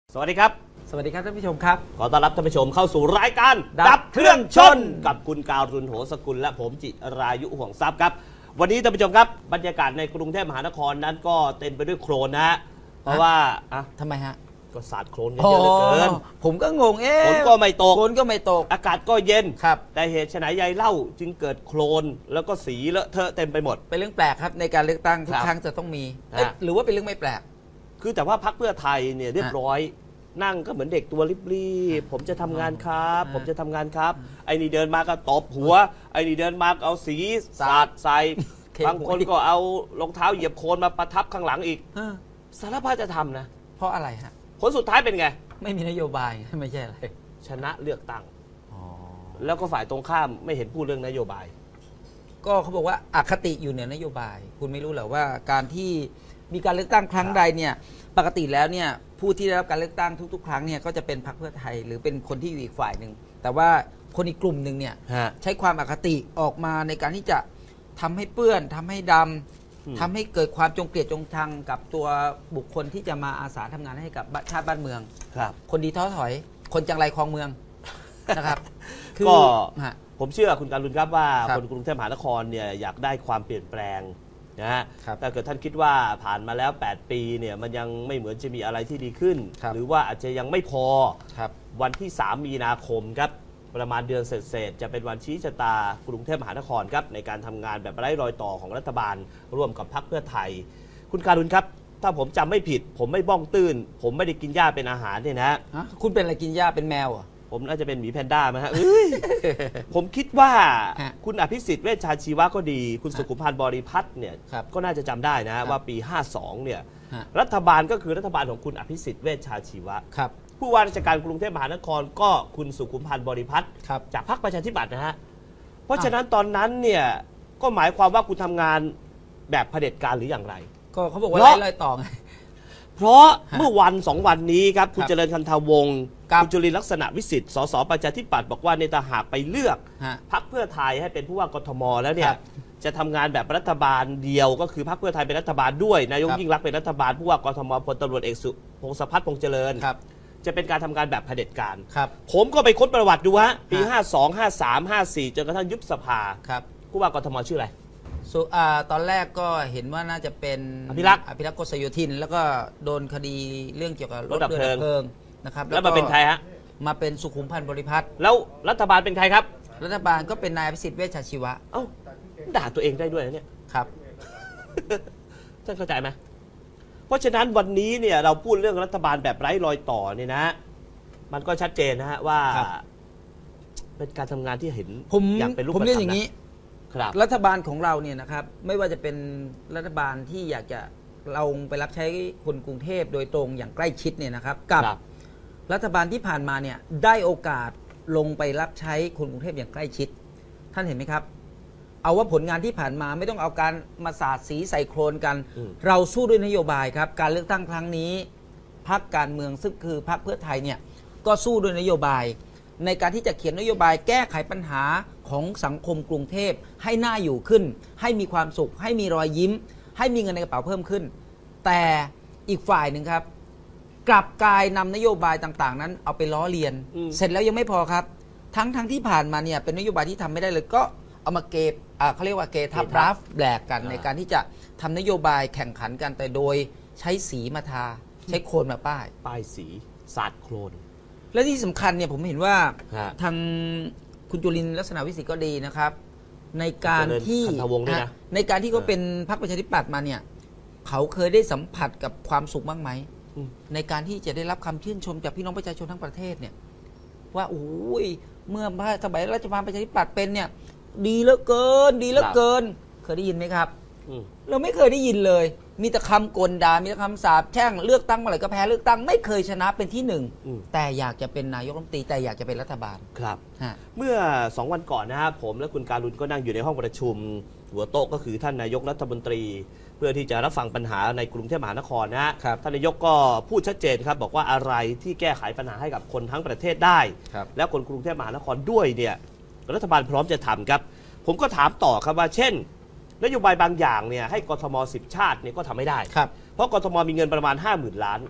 สวัสดีครับสวัสดีครับท่านผู้ชมครับขอต้อนรับท่านผู้ชมเข้าสู่รายการดับเครื่องชนกับคุณการุณโหสกุลและผมจิรายุห่วงทรัพย์ครับวันนี้ท่านผู้ชมครับบรรยากาศในกรุงเทพมหานครนั้นก็เต็มไปด้วยโคลนนะฮะเพราะว่าทำไมฮะก็สาดโคลนกันเยอะเหลือเกินผมก็งงฝนก็ไม่ตกอากาศก็เย็นครับแต่เหตุไฉนใยเล่าจึงเกิดโคลนแล้วก็สีเลอะเทอะเต็มไปหมดเป็นเรื่องแปลกครับในการเลือกตั้งทุกครั้งจะต้องมีหรือว่าเป็นเรื่องไม่แปลกคือแต่ว่าพรรคเพื่อไทยเนี่ยเรียบร้อยนั่งก็เหมือนเด็กตัวรีบๆผมจะทำงานครับผมจะทำงานครับไอ้นี่เดินมาก็ตบหัวไอ้นี่เดินมาเอาสีสาดใส่บางคนก็เอารองเท้าเหยียบโคลนมาประทับข้างหลังอีกสารพัดจะทำนะเพราะอะไรฮะผลสุดท้ายเป็นไงไม่มีนโยบายไม่ใช่อะไรชนะเลือกตั้งแล้วก็ฝ่ายตรงข้ามไม่เห็นพูดเรื่องนโยบายก็เขาบอกว่าอคติอยู่เหนือนโยบายคุณไม่รู้เหรอว่าการที่มีการเลือกตั้งครั้งใดเนี่ยปกติแล้วเนี่ยผู้ที่ได้รับการเลือกตั้งทุกๆครั้งเนี่ยก็จะเป็นพรรคเพื่อไทยหรือเป็นคนที่อยู่อีกฝ่ายหนึ่งแต่ว่าคนอีกกลุ่มหนึ่งเนี่ยใช้ความอคติออกมาในการที่จะทำให้เปื้อนทำให้ดำทำให้เกิดความจงเกลียดจงชังกับตัวบุคคลที่จะมาอาสาทำงานให้กับชาติบ้านเมืองคนดีท้อถอยคนจังไรคลองเมืองนะครับก็ผมเชื่อคุณการุณครับว่าคนกรุงเทพมหานครเนี่ยอยากได้ความเปลี่ยนแปลงนะฮะแต่เกิดท่านคิดว่าผ่านมาแล้ว8ปีเนี่ยมันยังไม่เหมือนจะมีอะไรที่ดีขึ้นหรือว่าอาจจะยังไม่พอวันที่3มีนาคมครับประมาณเดือนเศษจะเป็นวันชี้ชะตากรุงเทพมหานครครับในการทำงานแบบไร้รอยต่อของรัฐบาลร่วมกับพรรคเพื่อไทยคุณการุณครับถ้าผมจำไม่ผิดผมไม่บ้องตื้นผมไม่ได้กินหญ้าเป็นอาหารเนี่ยนะคุณเป็นอะไรกินหญ้าเป็นแมวอ่ะผมน่าจะเป็นหมีแพนด้าไหมฮะผมคิดว่าคุณอภิสิทธิ์เวชชาชีวะก็ดีคุณสุขุมพันธ์บริพัตรเนี่ยก็น่าจะจำได้นะว่าปี52เนี่ยรัฐบาลก็คือรัฐบาลของคุณอภิสิทธิ์เวชชาชีวะผู้ว่าราชการกรุงเทพมหานครก็คุณสุขุมพันธ์บริพัตรจากพรรคประชาธิปัตย์นะฮะเพราะฉะนั้นตอนนั้นเนี่ยก็หมายความว่าคุณทำงานแบบเผด็จการหรืออย่างไรก็เขาบอกว่าไล่ต่อไงเพราะเมื่อวัน2 วันนี้ครับคุณเจริญคันธวงศ์คุณจุลินทร์ลักษณะวิสิทธิ์สสประชาธิปัตย์บอกว่าในตาหากไปเลือกพรรคเพื่อไทยให้เป็นผู้ว่ากทมแล้วเนี่ยจะทำงานแบบรัฐบาลเดียวก็คือพรรคเพื่อไทยเป็นรัฐบาลด้วยนายกยิ่งรักษณ์เป็นรัฐบาลผู้ว่ากทมพลตำรวจเอกสุพงษ์พัฒน์พงษ์เจริญจะเป็นการทำงานแบบเผด็จการผมก็ไปค้นประวัติดูฮะปี52 53 54จนกระทั่งยุบสภาผู้ว่ากทมชื่ออะไรตอนแรกก็เห็นว่าน่าจะเป็นอภิรักษ์โกษโยธินแล้วก็โดนคดีเรื่องเกี่ยวกับรถดับเพลิงนะครับแล้วมาเป็นใครฮะมาเป็นสุขุมพันธ์บริพัตรแล้วรัฐบาลเป็นใครครับรัฐบาลก็เป็นนายอภิสิทธิ์เวชชาชีวะเอ้าด่าตัวเองได้ด้วยนะเนี่ยครับท่านเข้าใจไหมเพราะฉะนั้นวันนี้เนี่ยเราพูดเรื่องรัฐบาลแบบไร้รอยต่อเนี่ยนะมันก็ชัดเจนนะฮะว่าเป็นการทำงานที่เห็นอย่างเป็นรูปธรรมผมเรียกอย่างนี้รัฐบาลของเราเนี่ยนะครับไม่ว่าจะเป็นรัฐบาลที่อยากจะเราไปรับใช้คนกรุงเทพโดยตรงอย่างใกล้ชิดเนี่ยนะครับกับรัฐบาลที่ผ่านมาเนี่ยได้โอกาสลงไปรับใช้คนกรุงเทพอย่างใกล้ชิดท่านเห็นไหมครับเอาว่าผลงานที่ผ่านมาไม่ต้องเอาการมาสาดสีใส่โคลนกันเราสู้ด้วยนโยบายครับการเลือกตั้งครั้งนี้พรรคการเมืองซึ่งคือพรรคเพื่อไทยเนี่ยก็สู้ด้วยนโยบายในการที่จะเขียนนโยบายแก้ไขปัญหาของสังคมกรุงเทพให้น่าอยู่ขึ้นให้มีความสุขให้มีรอยยิ้มให้มีเงินในกระเป๋าเพิ่มขึ้นแต่อีกฝ่ายหนึ่งครับกลับกลายนำนโยบายต่างๆนั้นเอาไปล้อเลียนเสร็จแล้วยังไม่พอครับทั้งที่ผ่านมาเนี่ยเป็นนโยบายที่ทำไม่ได้เลยก็เอามาเขาเรียกว่าเกทับราฟแบกกันในการที่จะทำนโยบายแข่งขันกันแต่โดยใช้สีมาทาใช้โคลนมาป้ายสีสาดโคลนและที่สำคัญเนี่ยผมเห็นว่าทางคุณจุลินทร์ลักษณะวิสิทธิ์ก็ดีนะครับในการที่เขาเป็นพรรคประชาธิปัตย์มาเนี่ยเขาเคยได้สัมผัสกับความสุขบ้างไหมในการที่จะได้รับคำชื่นชมจากพี่น้องประชาชนทั้งประเทศเนี่ยว่าโอ้ยเมื่อสมัยรัฐบาลประชาธิปัตย์เป็นเนี่ยดีเหลือเกินเคยได้ยินไหมครับเราไม่เคยได้ยินเลยมีแต่คำกลด่ามีแต่คำสาปแช่งเลือกตั้งเมื่อไหร่ก็แพ้เลือกตั้งไม่เคยชนะเป็นที่หนึ่งแต่อยากจะเป็นนายกรัฐมนตรีแต่อยากจะเป็นรัฐบาลครับเมื่อ2 วันก่อนนะครับผมและคุณการุณก็นั่งอยู่ในห้องประชุมหัวโต๊ะก็คือท่านนายกรัฐมนตรีเพื่อที่จะรับฟังปัญหาในกรุงเทพมหานครนะฮะท่านนายกก็พูดชัดเจนครับบอกว่าอะไรที่แก้ไขปัญหาให้กับคนทั้งประเทศได้และคนกรุงเทพมหานครด้วยเนี่ยรัฐบาลพร้อมจะทำครับผมก็ถามต่อครับว่าเช่นนโยบายบางอย่างเนี่ยให้กทม10 ชาติเนี่ยก็ทำไม่ได้เพราะกทมมีเงินประมาณ 50,000 ล้าน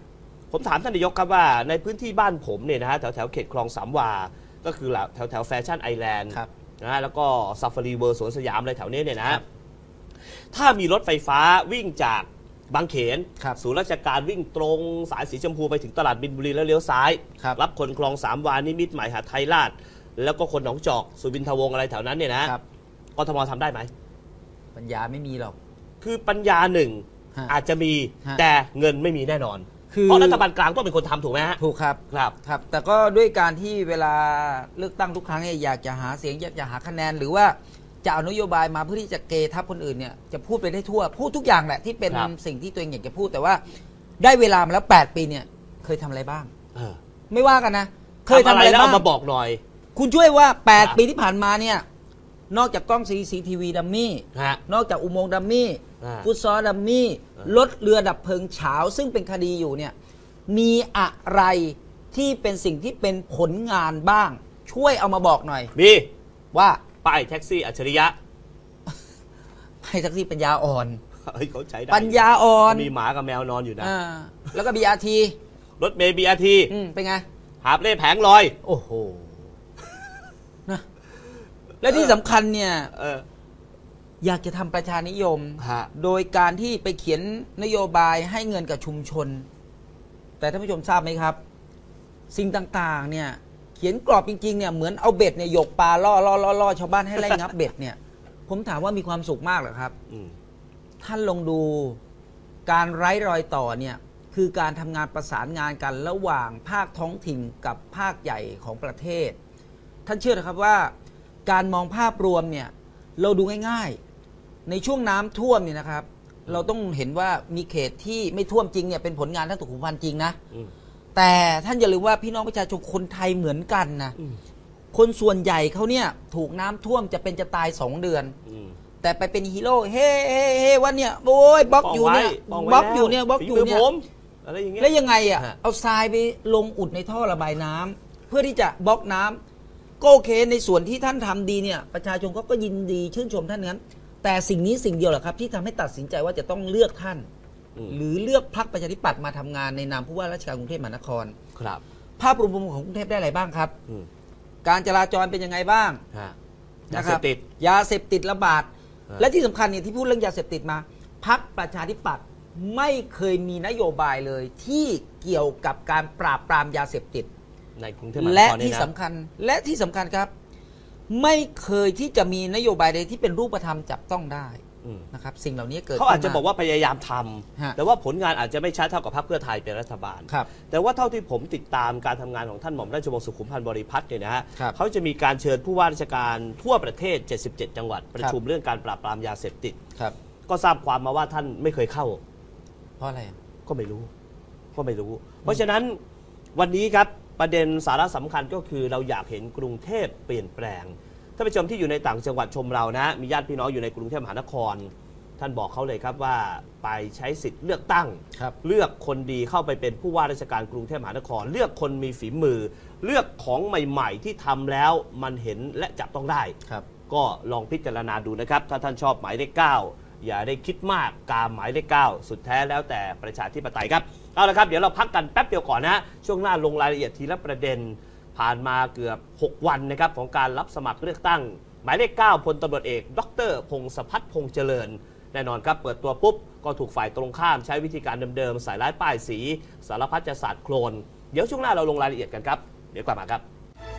ผมถามท่านนายกครับว่าในพื้นที่บ้านผมเนี่ยนะฮะแถวเขตคลองสามวาก็คือแถวแฟชั่นไอแลนด์นะฮะแล้วก็ซาฟารีเวิร์สวนสยามอะไรแถวนี้เนี่ยนะถ้ามีรถไฟฟ้าวิ่งจากบางเขนศูนย์ราชการวิ่งตรงสายสีชมพูไปถึงตลาดบินบุรีแล้วเลี้ยวซ้ายรับคนคลองสามวานิมิตรใหม่หาดไทยราชแล้วก็คนหนองจอกสุวินทวงศ์อะไรแถวนั้นเนี่ยนะกทมทำได้ไหมปัญญาไม่มีหรอกคือปัญญาหนึ่งอาจจะมีแต่เงินไม่มีแน่นอนเพราะรัฐบาลกลางต้องเป็นคนทำถูกไหมฮะถูกครับครับแต่ก็ด้วยการที่เวลาเลือกตั้งทุกครั้งเนี่ยอยากจะหาเสียงอยากจะหาคะแนนหรือว่าจะเอานโยบายมาเพื่อที่จะเกทับคนอื่นเนี่ยจะพูดไปได้ทั่วพูดทุกอย่างแหละที่เป็นสิ่งที่ตัวเองอยากจะพูดแต่ว่าได้เวลามาแล้ว8 ปีเนี่ยเคยทำอะไรบ้างไม่ว่ากันนะเคยทำอะไรบ้างมาบอกหน่อยคุณช่วยว่า8 ปีที่ผ่านมาเนี่ยนอกจากกล้อง CCTV ดัมมี่นอกจากอุโมงค์ดัมมี่ฟุตซอลดัมมี่รถเรือดับเพลิงเฉาซึ่งเป็นคดีอยู่เนี่ยมีอะไรที่เป็นสิ่งที่เป็นผลงานบ้างช่วยเอามาบอกหน่อยมีว่าป้ายแท็กซี่อัจฉริยะป้ายแท็กซี่ปัญญาอ่อนเขาใช้ได้ปัญญาอ่อนมีหมากับแมวนอนอยู่นะแล้วก็ BRT รถเมล์ BRT เป็นไงหาบเล่แผงลอยโอ้โหนะและที่สำคัญเนี่ยอยากจะทำประชานิยมโดยการที่ไปเขียนนโยบายให้เงินกับชุมชนแต่ท่านผู้ชมทราบไหมครับสิ่งต่างๆเนี่ยเขียนกรอบจริงๆเนี่ยเหมือนเอาเบ็ดเนี่ยยกปลาล่อชาวบ้านให้ไล่งับเบ็ดเนี่ยผมถามว่ามีความสุขมากเหรอครับท่านลองดูการไร้รอยต่อเนี่ยคือการทำงานประสานงานกันระหว่างภาคท้องถิ่นกับภาคใหญ่ของประเทศท่านเชื่อนะครับว่าการมองภาพรวมเนี่ยเราดูง่ายๆในช่วงน้ำท่วมเนี่ยนะครับเราต้องเห็นว่ามีเขตที่ไม่ท่วมจริงเนี่ยเป็นผลงานท่านสุขุมพันธ์จริงนะแต่ท่านอย่าลืมว่าพี่น้องประชาชนคนไทยเหมือนกันนะคนส่วนใหญ่เขาเนี่ยถูกน้ำท่วมจะเป็นจะตาย2 เดือนแต่ไปเป็นฮีโร่เฮ้วันเนี่ยโอ้ยบล็อกอยู่เนี่ยบล็อกอยู่เนี่ยอะไรอย่างเงี้ยแล้วยังไงอ่ะเอาทรายไปลงอุดในท่อระบายน้ำเพื่อที่จะบล็อกน้ำก็โอเคในส่วนที่ท่านทำดีเนี่ยประชาชนเขาก็ยินดีชื่นชมท่านนั้นแต่สิ่งนี้สิ่งเดียวแหละครับที่ทำให้ตัดสินใจว่าจะต้องเลือกท่านหรือเลือกพรรคประชาธิปัตย์มาทำงานในนามผู้ว่าราชการกรุงเทพมหานครครับภาพรวมของกรุงเทพได้อะไรบ้างครับการจราจรเป็นยังไงบ้างนะครับยาเสพติดระบาดและที่สำคัญเนี่ยที่พูดเรื่องยาเสพติดมาพรรคประชาธิปัตย์ไม่เคยมีนโยบายเลยที่เกี่ยวกับการปราบปรามยาเสพติดในกรุงเทพมหานครและที่สำคัญครับไม่เคยที่จะมีนโยบายใดที่เป็นรูปธรรมจับต้องได้นะครับสิ่งเหล่านี้เกิดเขาอาจจะบอกว่าพยายามทำแต่ว่าผลงานอาจจะไม่ชัดเท่ากับพรรคเพื่อไทยเป็นรัฐบาลแต่ว่าเท่าที่ผมติดตามการทำงานของท่านหม่อมราชวงศ์สุขุมพันธ์บริพัตรเนี่ยนะฮะเขาจะมีการเชิญผู้ว่าราชการทั่วประเทศ77 จังหวัดประชุมเรื่องการปราบปรามยาเสพติดก็ทราบความมาว่าท่านไม่เคยเข้าเพราะอะไรก็ไม่รู้เพราะฉะนั้นวันนี้ครับประเด็นสาระสำคัญก็คือเราอยากเห็นกรุงเทพเปลี่ยนแปลงท่านผู้ชมที่อยู่ในต่างจังหวัดชมเรานะมีญาติพี่น้องอยู่ในกรุงเทพมหานครท่านบอกเขาเลยครับว่าไปใช้สิทธิ์เลือกตั้งเลือกคนดีเข้าไปเป็นผู้ว่าราชการกรุงเทพมหานครเลือกคนมีฝีมือเลือกของใหม่ๆที่ทำแล้วมันเห็นและจับต้องได้ก็ลองพิจารณาดูนะครับถ้าท่านชอบหมายเลข 9อย่าได้คิดมากกาหมายเลข 9สุดแท้แล้วแต่ประชาธิปไตยครับเอาละครับเดี๋ยวเราพักกันแป๊บเดียวก่อนนะช่วงหน้าลงรายละเอียดทีละประเด็นผ่านมาเกือบ6 วันนะครับของการรับสมัครเลือกตั้งหมายเลข 9พลตำรวจเอกดร.พงศพัฒน์พงษ์เจริญแน่นอนครับเปิดตัวปุ๊บก็ถูกฝ่ายตรงข้ามใช้วิธีการเดิมๆใส่ร้ายป้ายสีสารพัดจะสาดโคลนเดี๋ยวช่วงหน้าเราลงรายละเอียดกันครับเดี๋ยวกลับมาครับ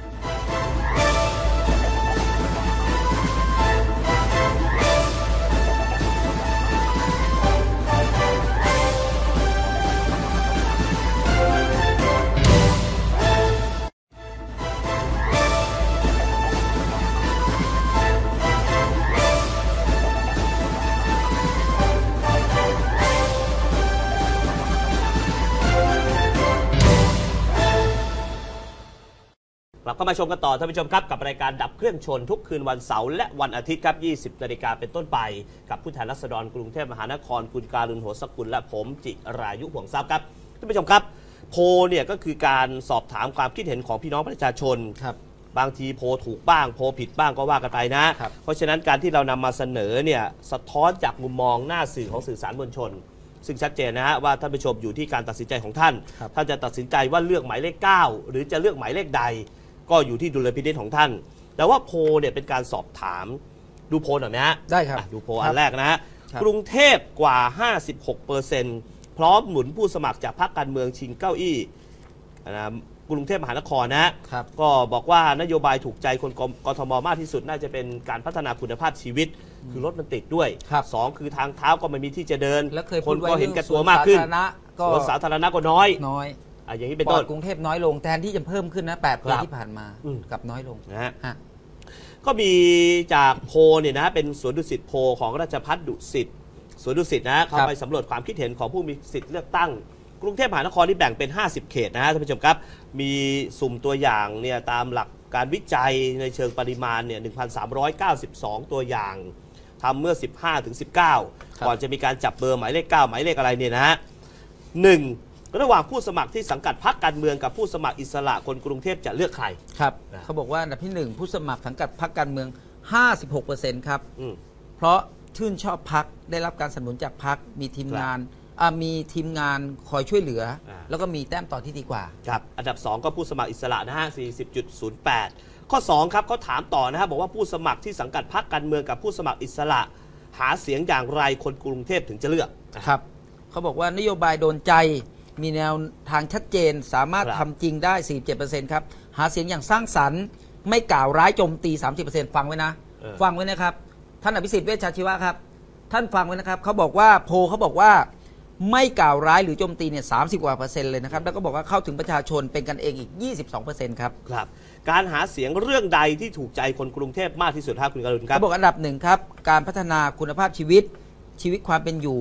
กลับเข้ามาชมกันต่อท่านผู้ชมครับกับรายการดับเครื่องชนทุกคืนวันเสาร์และวันอาทิตย์ครับ 20 นาฬิกาเป็นต้นไปกับผู้แทนราษฎรกรุงเทพมหานครคุณการุณโหสกุลและผมจิรายุห่วงทรัพย์ครับท่านผู้ชมครับโพลเนี่ยก็คือการสอบถามความคิดเห็นของพี่น้องประชาชนครับบางทีโพลถูกบ้างโพลผิดบ้างก็ว่ากันไปนะเพราะฉะนั้นการที่เรานำมาเสนอเนี่ยสะท้อนจากมุมมองหน้าสื่อของสื่อสารมวลชนซึ่งชัดเจนนะฮะว่าท่านผู้ชมอยู่ที่การตัดสินใจของท่านท่านจะตัดสินใจว่าเลือกหมายเลข 9 หรือจะเลือกหมายเลขใดก็อยู่ที่ดุลพินิจของท่านแต่ว่าโพลเนี่ยเป็นการสอบถามดูโพลหน่อยไหมฮะได้ครับดูโพลอันแรกนะฮะกรุงเทพกว่า 56%พร้อมหนุนผู้สมัครจากพรรคการเมืองชิงเก้าอี้นะกรุงเทพมหานครนะก็บอกว่านโยบายถูกใจคนกทมมากที่สุดน่าจะเป็นการพัฒนาคุณภาพชีวิตคือรถมันติดด้วย2คือทางเท้าก็ไม่มีที่จะเดินคนก็เห็นแก่ตัวมากขึ้นสวนสาธารณะก็น้อยอย่างนี้เป็นต้นกรุงเทพน้อยลงแทนที่จะเพิ่มขึ้นนะ8 ปีที่ผ่านมากับน้อยลงนะฮะก็มีจากโพเนี่ยนะเป็นสวนดุสิตโพของราชภัฏดุสิตสวนดุสิตนะเขาไปสำรวจความคิดเห็นของผู้มีสิทธิ์เลือกตั้งกรุงเทพมหานครที่แบ่งเป็น50เขตนะฮะท่านผู้ชมครับมีสุ่มตัวอย่างเนี่ยตามหลักการวิจัยในเชิงปริมาณเนี่ย 1,392 ตัวอย่างทำเมื่อ 15-19 ก่อนจะมีการจับเบอร์หมายเลข 9 หมายเลขอะไรเนี่ยนะฮะ1ระหว่างผู้สมัครที่สังกัดพรรคการเมืองกับผู้สมัครอิสระคนกรุงเทพจะเลือกใครครับเขาบอกว่าอันดับที่1ผู้สมัครสังกัดพรรคการเมือง 56% ครับเพราะชื่นชอบพรรคได้รับการสนับสนุนจากพรรคมีทีมงานคอยช่วยเหลือแล้วก็มีแต้มต่อที่ดีกว่าครับอันดับ2ก็ผู้สมัครอิสระนะฮะ 40.08 ข้อ2ครับเขาถามต่อนะฮะบอกว่าผู้สมัครที่สังกัดพรรคการเมืองกับผู้สมัครอิสระหาเสียงอย่างไรคนกรุงเทพถึงจะเลือกครับเขาบอกว่านโยบายโดนใจมีแนวทางชัดเจนสามารถทำจริงได้ 47% ครับหาเสียงอย่างสร้างสรรค์ไม่กล่าวร้ายโจมตี 30% ฟังไว้นะฟังไว้นะครับท่านอภิสิทธิ์เวชชาชีวะครับท่านฟังไว้นะครับเขาบอกว่าโพเขาบอกว่าไม่กล่าวร้ายหรือโจมตีเนี่ย30 กว่า%เลยนะครับแล้วก็บอกว่าเข้าถึงประชาชนเป็นกันเองอีก 22% ครับครับการหาเสียงเรื่องใดที่ถูกใจคนกรุงเทพมากที่สุดครับคุณกรุณครับเขาบอกอันดับ1ครับการพัฒนาคุณภาพชีวิตความเป็นอยู่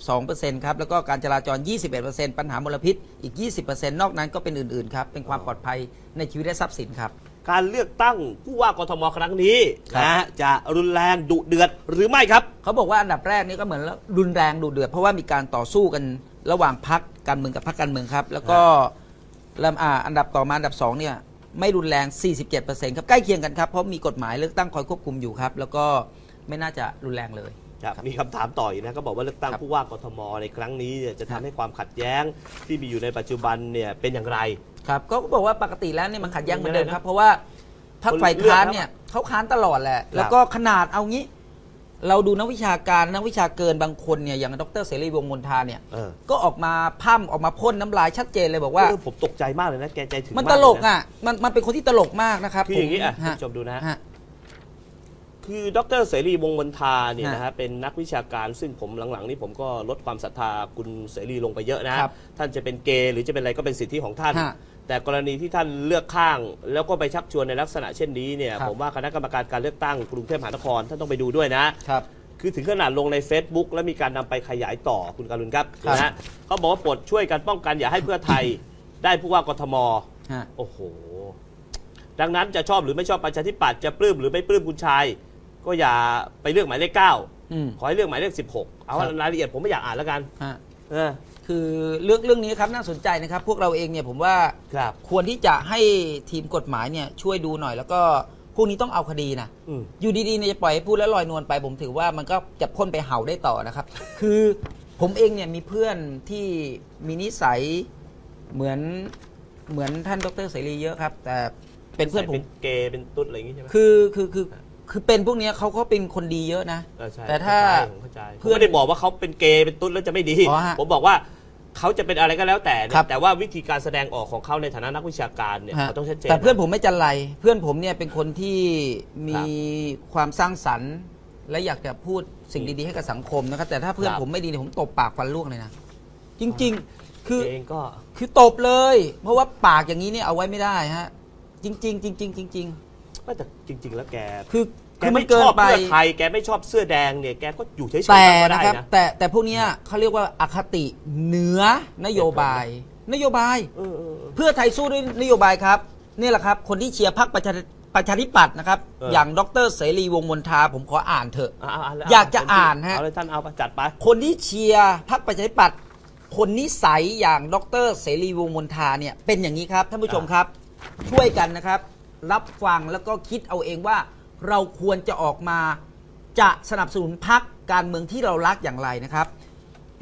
22% ครับแล้วก็การจราจร 21% ปัญหามลพิษอีก 20% นอกนั้นก็เป็นอื่นๆครับเป็นความปลอดภัยในชีวิตและทรัพย์สินครับการเลือกตั้งผู้ว่ากทมครั้งนี้นะจะรุนแรงดุเดือดหรือไม่ครับเขาบอกว่าอันดับแรกนี่ก็เหมือนรุนแรงดุเดือดเพราะว่ามีการต่อสู้กันระหว่างพรรคการเมืองกับพรรคการเมืองครับแล้วก็อันดับต่อมาอันดับ2เนี่ยไม่รุนแรง 47% ครับใกล้เคียงกันครับเพราะมีกฎหมายเลือกตั้งคอยควบคุมอยู่ครับแล้วก็ไม่น่าจะรุนแรงเลยมีคำถามต่ออีกนะก็บอกว่าเลือกตั้งผู้ว่ากทมในครั้งนี้จะทำให้ความขัดแย้งที่มีอยู่ในปัจจุบันเนี่ยเป็นอย่างไรครับก็บอกว่าปกติแล้วเนี่ยมันขัดแย้งเหมือนเดิมครับเพราะว่าพรรคฝ่ายค้านเนี่ยเขาค้านตลอดแหละแล้วก็ขนาดเอางี้เราดูนักวิชาการนักวิชาเกินบางคนเนี่ยอย่างดร.เสรีวงศ์มนทาเนี่ยก็ออกมาพ่ำออกมาพ่นน้ำลายชัดเจนเลยบอกว่าผมตกใจมากเลยนะแกใจถึงมันตลกอ่ะมันเป็นคนที่ตลกมากนะครับคืออย่างนี้ชมดูนะคือดร.เสรีวงศ์มนทาเนี่ยนะฮะเป็นนักวิชาการซึ่งผมหลังๆนี้ผมก็ลดความศรัทธาคุณเสรีลงไปเยอะนะท่านจะเป็นเกย์หรือจะเป็นอะไรก็เป็นสิทธิของท่านแต่กรณีที่ท่านเลือกข้างแล้วก็ไปชักชวนในลักษณะเช่นนี้เนี่ยผมว่าคณะกรรมการการเลือกตั้งกรุงเทพมหานครท่านต้องไปดูด้วยนะครับคือถึงขนาดลงใน Facebook แล้วมีการนำไปขยายต่อคุณการุณครับนะฮะเขาบอกว่าโปรดช่วยกันป้องกันอย่าให้เพื่อไทยได้ผู้ว่ากทมโอ้โหดังนั้นจะชอบหรือไม่ชอบประชาธิปัตย์จะปลื้มหรือไม่ปลื้มคุณชายก็อย่าไปเลือกหมายเลข 9ขอให้เลือกหมายเลข 16เอารายละเอียดผมไม่อยากอ่านแล้วกันคือเรื่องนี้ครับน่าสนใจนะครับพวกเราเองเนี่ยผมว่าควรที่จะให้ทีมกฎหมายเนี่ยช่วยดูหน่อยแล้วก็พวกนี้ต้องเอาคดีนะอยู่ดีๆเนี่ยจะปล่อยให้พูดแล้วลอยนวลไปผมถือว่ามันก็จะพ่นไปเห่าได้ต่อนะครับคือผมเองเนี่ยมีเพื่อนที่มีนิสัยเหมือนท่านดร.เสรีเยอะครับแต่เป็นเพื่อนผมเป็นเกย์เป็นตุ๊ดอะไรอย่างงี้ใช่ไหมคือเป็นพวกนี้เขาเป็นคนดีเยอะนะแต่ถ้าเพื่อนไม่ได้บอกว่าเขาเป็นเกย์เป็นตุ๊ดแล้วจะไม่ดีผมบอกว่าเขาจะเป็นอะไรก็แล้วแต่ว่าวิธีการแสดงออกของเขาในฐานะนักวิชาการเนี่ยเขาต้องชัดเจนแต่เพื่อนผมไม่จันไรเพื่อนผมเนี่ยเป็นคนที่มีความสร้างสรรค์และอยากจะพูดสิ่งดีๆให้กับสังคมนะครับแต่ถ้าเพื่อนผมไม่ดีเนี่ยผมตบปากฟันล่วงเลยนะจริงๆคือตบเลยเพราะว่าปากอย่างนี้เนี่ยเอาไว้ไม่ได้ฮะจริงแต่จริงๆแล้วแกแกไม่ชอบเพื่อไทยแกไม่ชอบเสื้อแดงเนี่ยแกก็อยู่เฉยๆก็ได้นะแต่พวกนี้เขาเรียกว่าอคติเหนือนโยบายเพื่อไทยสู้ด้วยนโยบายครับนี่แหละครับคนที่เชียร์พรรคประชาธิปัตย์นะครับอย่างดร.เสรีวงศ์มนทาผมขออ่านเถอะอยากจะอ่านฮะเอาเลยท่านเอาจัดไปคนที่เชียร์พรรคประชาธิปัตย์คนนิสัยอย่างดร.เสรีวงศ์มนทาเนี่ยเป็นอย่างนี้ครับท่านผู้ชมครับช่วยกันนะครับรับฟังแล้วก็คิดเอาเองว่าเราควรจะออกมาจะสนับสนุนพรรคการเมืองที่เรารักอย่างไรนะครับ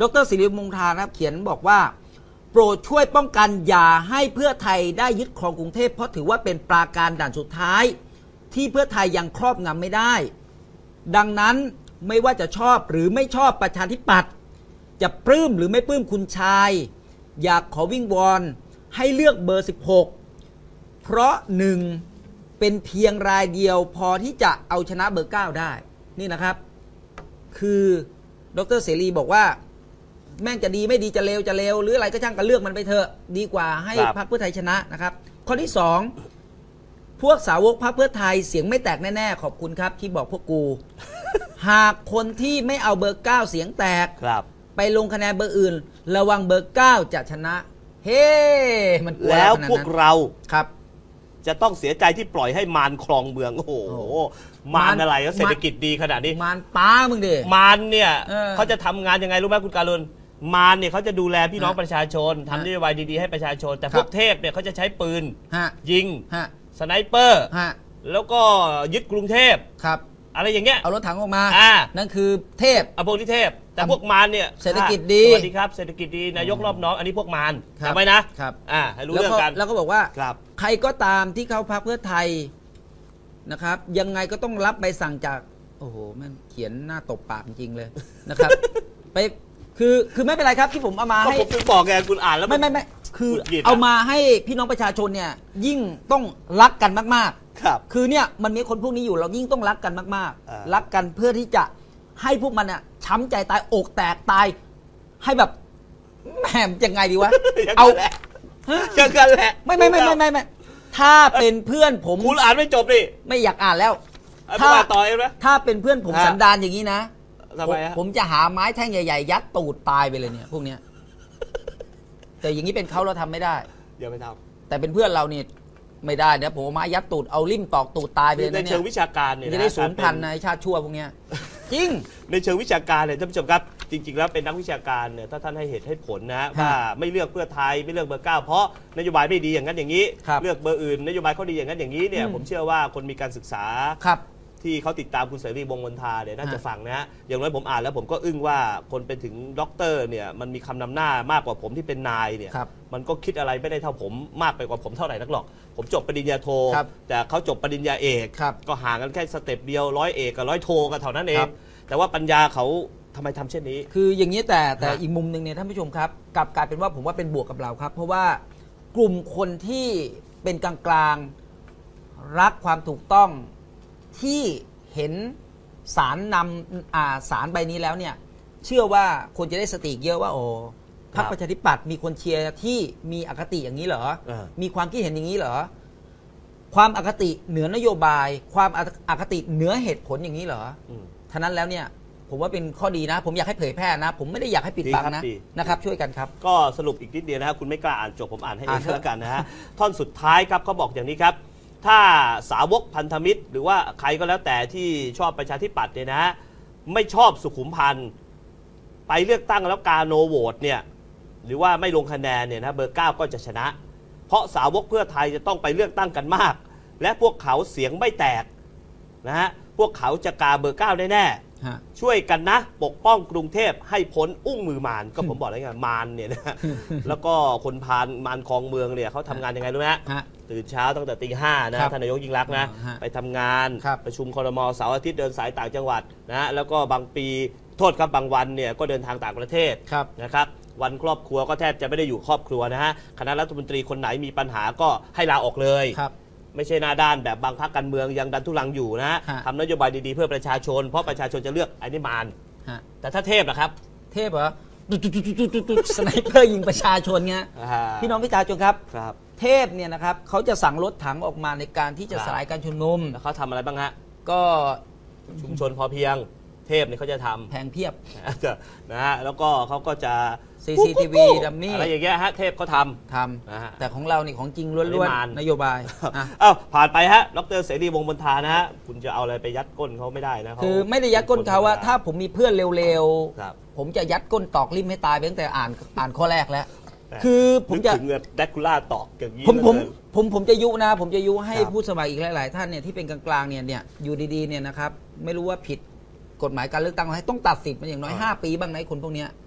ดร.ศิริมงคลนะครับเขียนบอกว่าโปรดช่วยป้องกันอย่าให้เพื่อไทยได้ยึดครองกรุงเทพเพราะถือว่าเป็นปราการด่านสุดท้ายที่เพื่อไทยยังครอบงำไม่ได้ดังนั้นไม่ว่าจะชอบหรือไม่ชอบประชาธิปัตย์จะปลื้มหรือไม่ปลื้มคุณชายอยากขอวิงวอนให้เลือกเบอร์ 16เพราะหนึ่งเป็นเพียงรายเดียวพอที่จะเอาชนะเบอร์ 9ได้นี่นะครับคือดร.เสรีบอกว่าแม่งจะดีไม่ดีจะเลวจะเลวหรืออะไรก็ช่างกันเลือกมันไปเถอะดีกว่าให้พรรคเพื่อไทยชนะนะครับข้อที่2พวกสาวกพรรคเพื่อไทยเสียงไม่แตกแน่ๆขอบคุณครับที่บอกพวกกู หากคนที่ไม่เอาเบอร์ 9เสียงแตกไปลงคะแนนเบอร์อื่นระวังเบอร์ 9จะชนะเฮ้มันแล้วพวกเราครับจะต้องเสียใจที่ปล่อยให้มารครองเมืองโอ้โหมารอะไรแล้วเศรษฐกิจดีขนาดนี้มารป้ามึงดิมารเนี่ยเขาจะทำงานยังไงรู้ไหมคุณการุณมารเนี่ยเขาจะดูแลพี่น้องประชาชนทำนโยบายดีๆให้ประชาชนแต่พวกเทพเนี่ยเขาจะใช้ปืนยิงสไนเปอร์แล้วก็ยึดกรุงเทพครับอะไรอย่างเงี้ยเอารถถังออกมานั่นคือเทพพวกที่เทพแต่พวกมารเนี่ยเศรษฐกิจดีสวัสดีครับเศรษฐกิจดีนายกรอบน้องอันนี้พวกมารจำไว้นะครับให้รู้เรื่องกันแล้วก็บอกว่าใครก็ตามที่เข้าพรรคเพื่อไทยนะครับยังไงก็ต้องรับใบสั่งจากโอ้โหมันเขียนหน้าตบปากจริงเลยนะครับไปคือไม่เป็นไรครับที่ผมเอามาให้ผมบอกแกคุณอ่านแล้วไม่คือเอามาให้พี่น้องประชาชนเนี่ยยิ่งต้องรักกันมากๆครับคือเนี่ยมันมีคนพวกนี้อยู่เรายิ่งต้องรักกันมากๆรักกันเพื่อที่จะให้พวกมันอ่ะช้ำใจตายอกแตกตายให้แบบแหมยังไงดีวะเอายังกันแหละไม่ถ้าเป็นเพื่อนผมคุณอ่านไม่จบดิไม่อยากอ่านแล้วถ้าเป็นเพื่อนผมสันดานอย่างนี้นะผมจะหาไม้แท่งใหญ่ๆยัดตูดตายไปเลยเนี่ยพวกเนี้ยแต่อย่างนี้เป็นเขาเราทำไม่ได้อย่าไปทำแต่เป็นเพื่อนเราเนี่ยไม่ได้เนี่ยผมเอาไม้ยัดตูดเอาลิ่มตอกตูดตายไปเลยในเชิงวิชาการเนี่ยจะได้สูญพันธุ์ในชาติชั่วพวกเนี้ยจริงในเชิงวิชาการเนี่ยท่านผู้ชมครับจริงๆแล้วเป็นนักวิชาการเนี่ยถ้าท่านให้เหตุให้ผลนะว่าไม่เลือกเพื่อไทยไม่เลือกเบอร์ 9เพราะนโยบายไม่ดีอย่างนั้นอย่างนี้เลือกเบอร์อื่นนโยบายเขาดีอย่างนั้นอย่างนี้เนี่ยผมเชื่อว่าคนมีการศึกษาที่เขาติดตามคุณเสรีวงศ์มนทาเนี่ยน่าจะฟังนะฮะอย่างน้อยผมอ่านแล้วผมก็อึ้งว่าคนเป็นถึงด็อกเตอร์เนี่ยมันมีคำนำหน้ามากกว่าผมที่เป็นนายเนี่ยมันก็คิดอะไรไม่ได้เท่าผมมากไปกว่าผมเท่าไหร่นักหรอกผมจบปริญญาโทแต่เขาจบปริญญาเอกก็ห่างกันแค่สเต็ปเดียว100 เอกกับ100 โทก็เท่านั้นเองแต่ว่าปัญญาเขาทำไมทำเช่นนี้คืออย่างนี้แต่อีกมุมหนึ่งเนี่ยท่านผู้ชมครับกลับกลายเป็นว่าผมว่าเป็นบวกกับเราครับเพราะว่ากลุ่มคนที่เป็นกลางๆรักความถูกต้องที่เห็นสารนำสารใบนี้แล้วเนี่ยเชื่อว่าคนจะได้สติเยอะว่าโอ้พรรคประชาธิปัตย์มีคนเชียร์ที่มีอคติอย่างนี้เหรอมีความคิดเห็นอย่างนี้เหรอความอคติเหนือนโยบายความอคติเหนือเหตุผลอย่างนี้เหรอท่านั้นแล้วเนี่ยผมว่าเป็นข้อดีนะผมอยากให้เผยแพร่นะผมไม่ได้อยากให้ปิดบังนะครับช่วยกันครับก็สรุปอีกนิดเดียวนะครับคุณไม่กล้าอ่านจบผมอ่านให้เองแล้วกันนะฮะท่อนสุดท้ายครับเขาบอกอย่างนี้ครับถ้าสาวกพันธมิตรหรือว่าใครก็แล้วแต่ที่ชอบประชาธิปัตย์เนี่ยนะไม่ชอบสุขุมพันธ์ไปเลือกตั้งแล้วกาโนโหวตเนี่ยหรือว่าไม่ลงคะแนนเนี่ยนะเบอร์ 9ก็จะชนะเพราะสาวกเพื่อไทยจะต้องไปเลือกตั้งกันมากและพวกเขาเสียงไม่แตกนะฮะพวกเขาจะกาเบอร์ 9แน่ๆช่วยกันนะปกป้องกรุงเทพให้พ้นอุ้งมือมารก็ผมบอกแล้วไงมารเนี่ยนะแล้วก็คนพาลมารคลองเมืองเนี่ยเขาทำงานยังไงรู้ไหมตื่นเช้าตั้งแต่ตี 5นะท่านนายกยิ่งลักษณ์นะไปทำงานประชุมครม.เสาร์อาทิตย์เดินสายต่างจังหวัดนะแล้วก็บางปีโทษครับบางวันเนี่ยก็เดินทางต่างประเทศนะครับวันครอบครัวก็แทบจะไม่ได้อยู่ครอบครัวนะฮะคณะรัฐมนตรีคนไหนมีปัญหาก็ให้ลาออกเลยไม่ใช่หน้าด้านแบบบางพรรคการเมืองยังดันทุลังอยู่นะทำนโยบายดีๆเพื่อประชาชนเพราะประชาชนจะเลือกไอ้นี่มารแต่ถ้าเทพนะครับเทพเหรอสไนเปอร์ยิงประชาชนเงี้ยพี่น้องประชาชนครับเทพเนี่ยนะครับเขาจะสั่งรถถังออกมาในการที่จะสลายการชุมนุมแล้วเขาทำอะไรบ้างฮะก็ชุมชนพอเพียงเทพเนี่ยเขาจะทำแพงเพียบนะฮะแล้วก็เขาก็จะ CCTV ดัมมี่อะไรอย่างเงี้ยฮะเทพเขาทำแต่ของเรานี่ของจริงล้วนๆนโยบายผ่านไปฮะดร.เสรีวงศ์มนทานะฮะคุณจะเอาอะไรไปยัดก้นเขาไม่ได้นะคือไม่ได้ยัดก้นเขาว่าถ้าผมมีเพื่อนเร็วๆผมจะยัดก้นตอกลิ่มให้ตายไปตั้งแต่อ่านข้อแรกแล้วคือผมจะถึงแดกคูล่าตอกอย่างนี้ผมจะยุนะผมจะยุให้ผู้สมัครอีกหลายๆท่านเนี่ยที่เป็นกลางๆเนี่ยอยู่ดีๆเนี่ยนะครับไม่รู้ว่าผิดกฎหมายการเลือกตั้งให้ต้องตัดสิทธิ์มันอย่างน้อย5 ปีบ้างไหมคนพวกนี้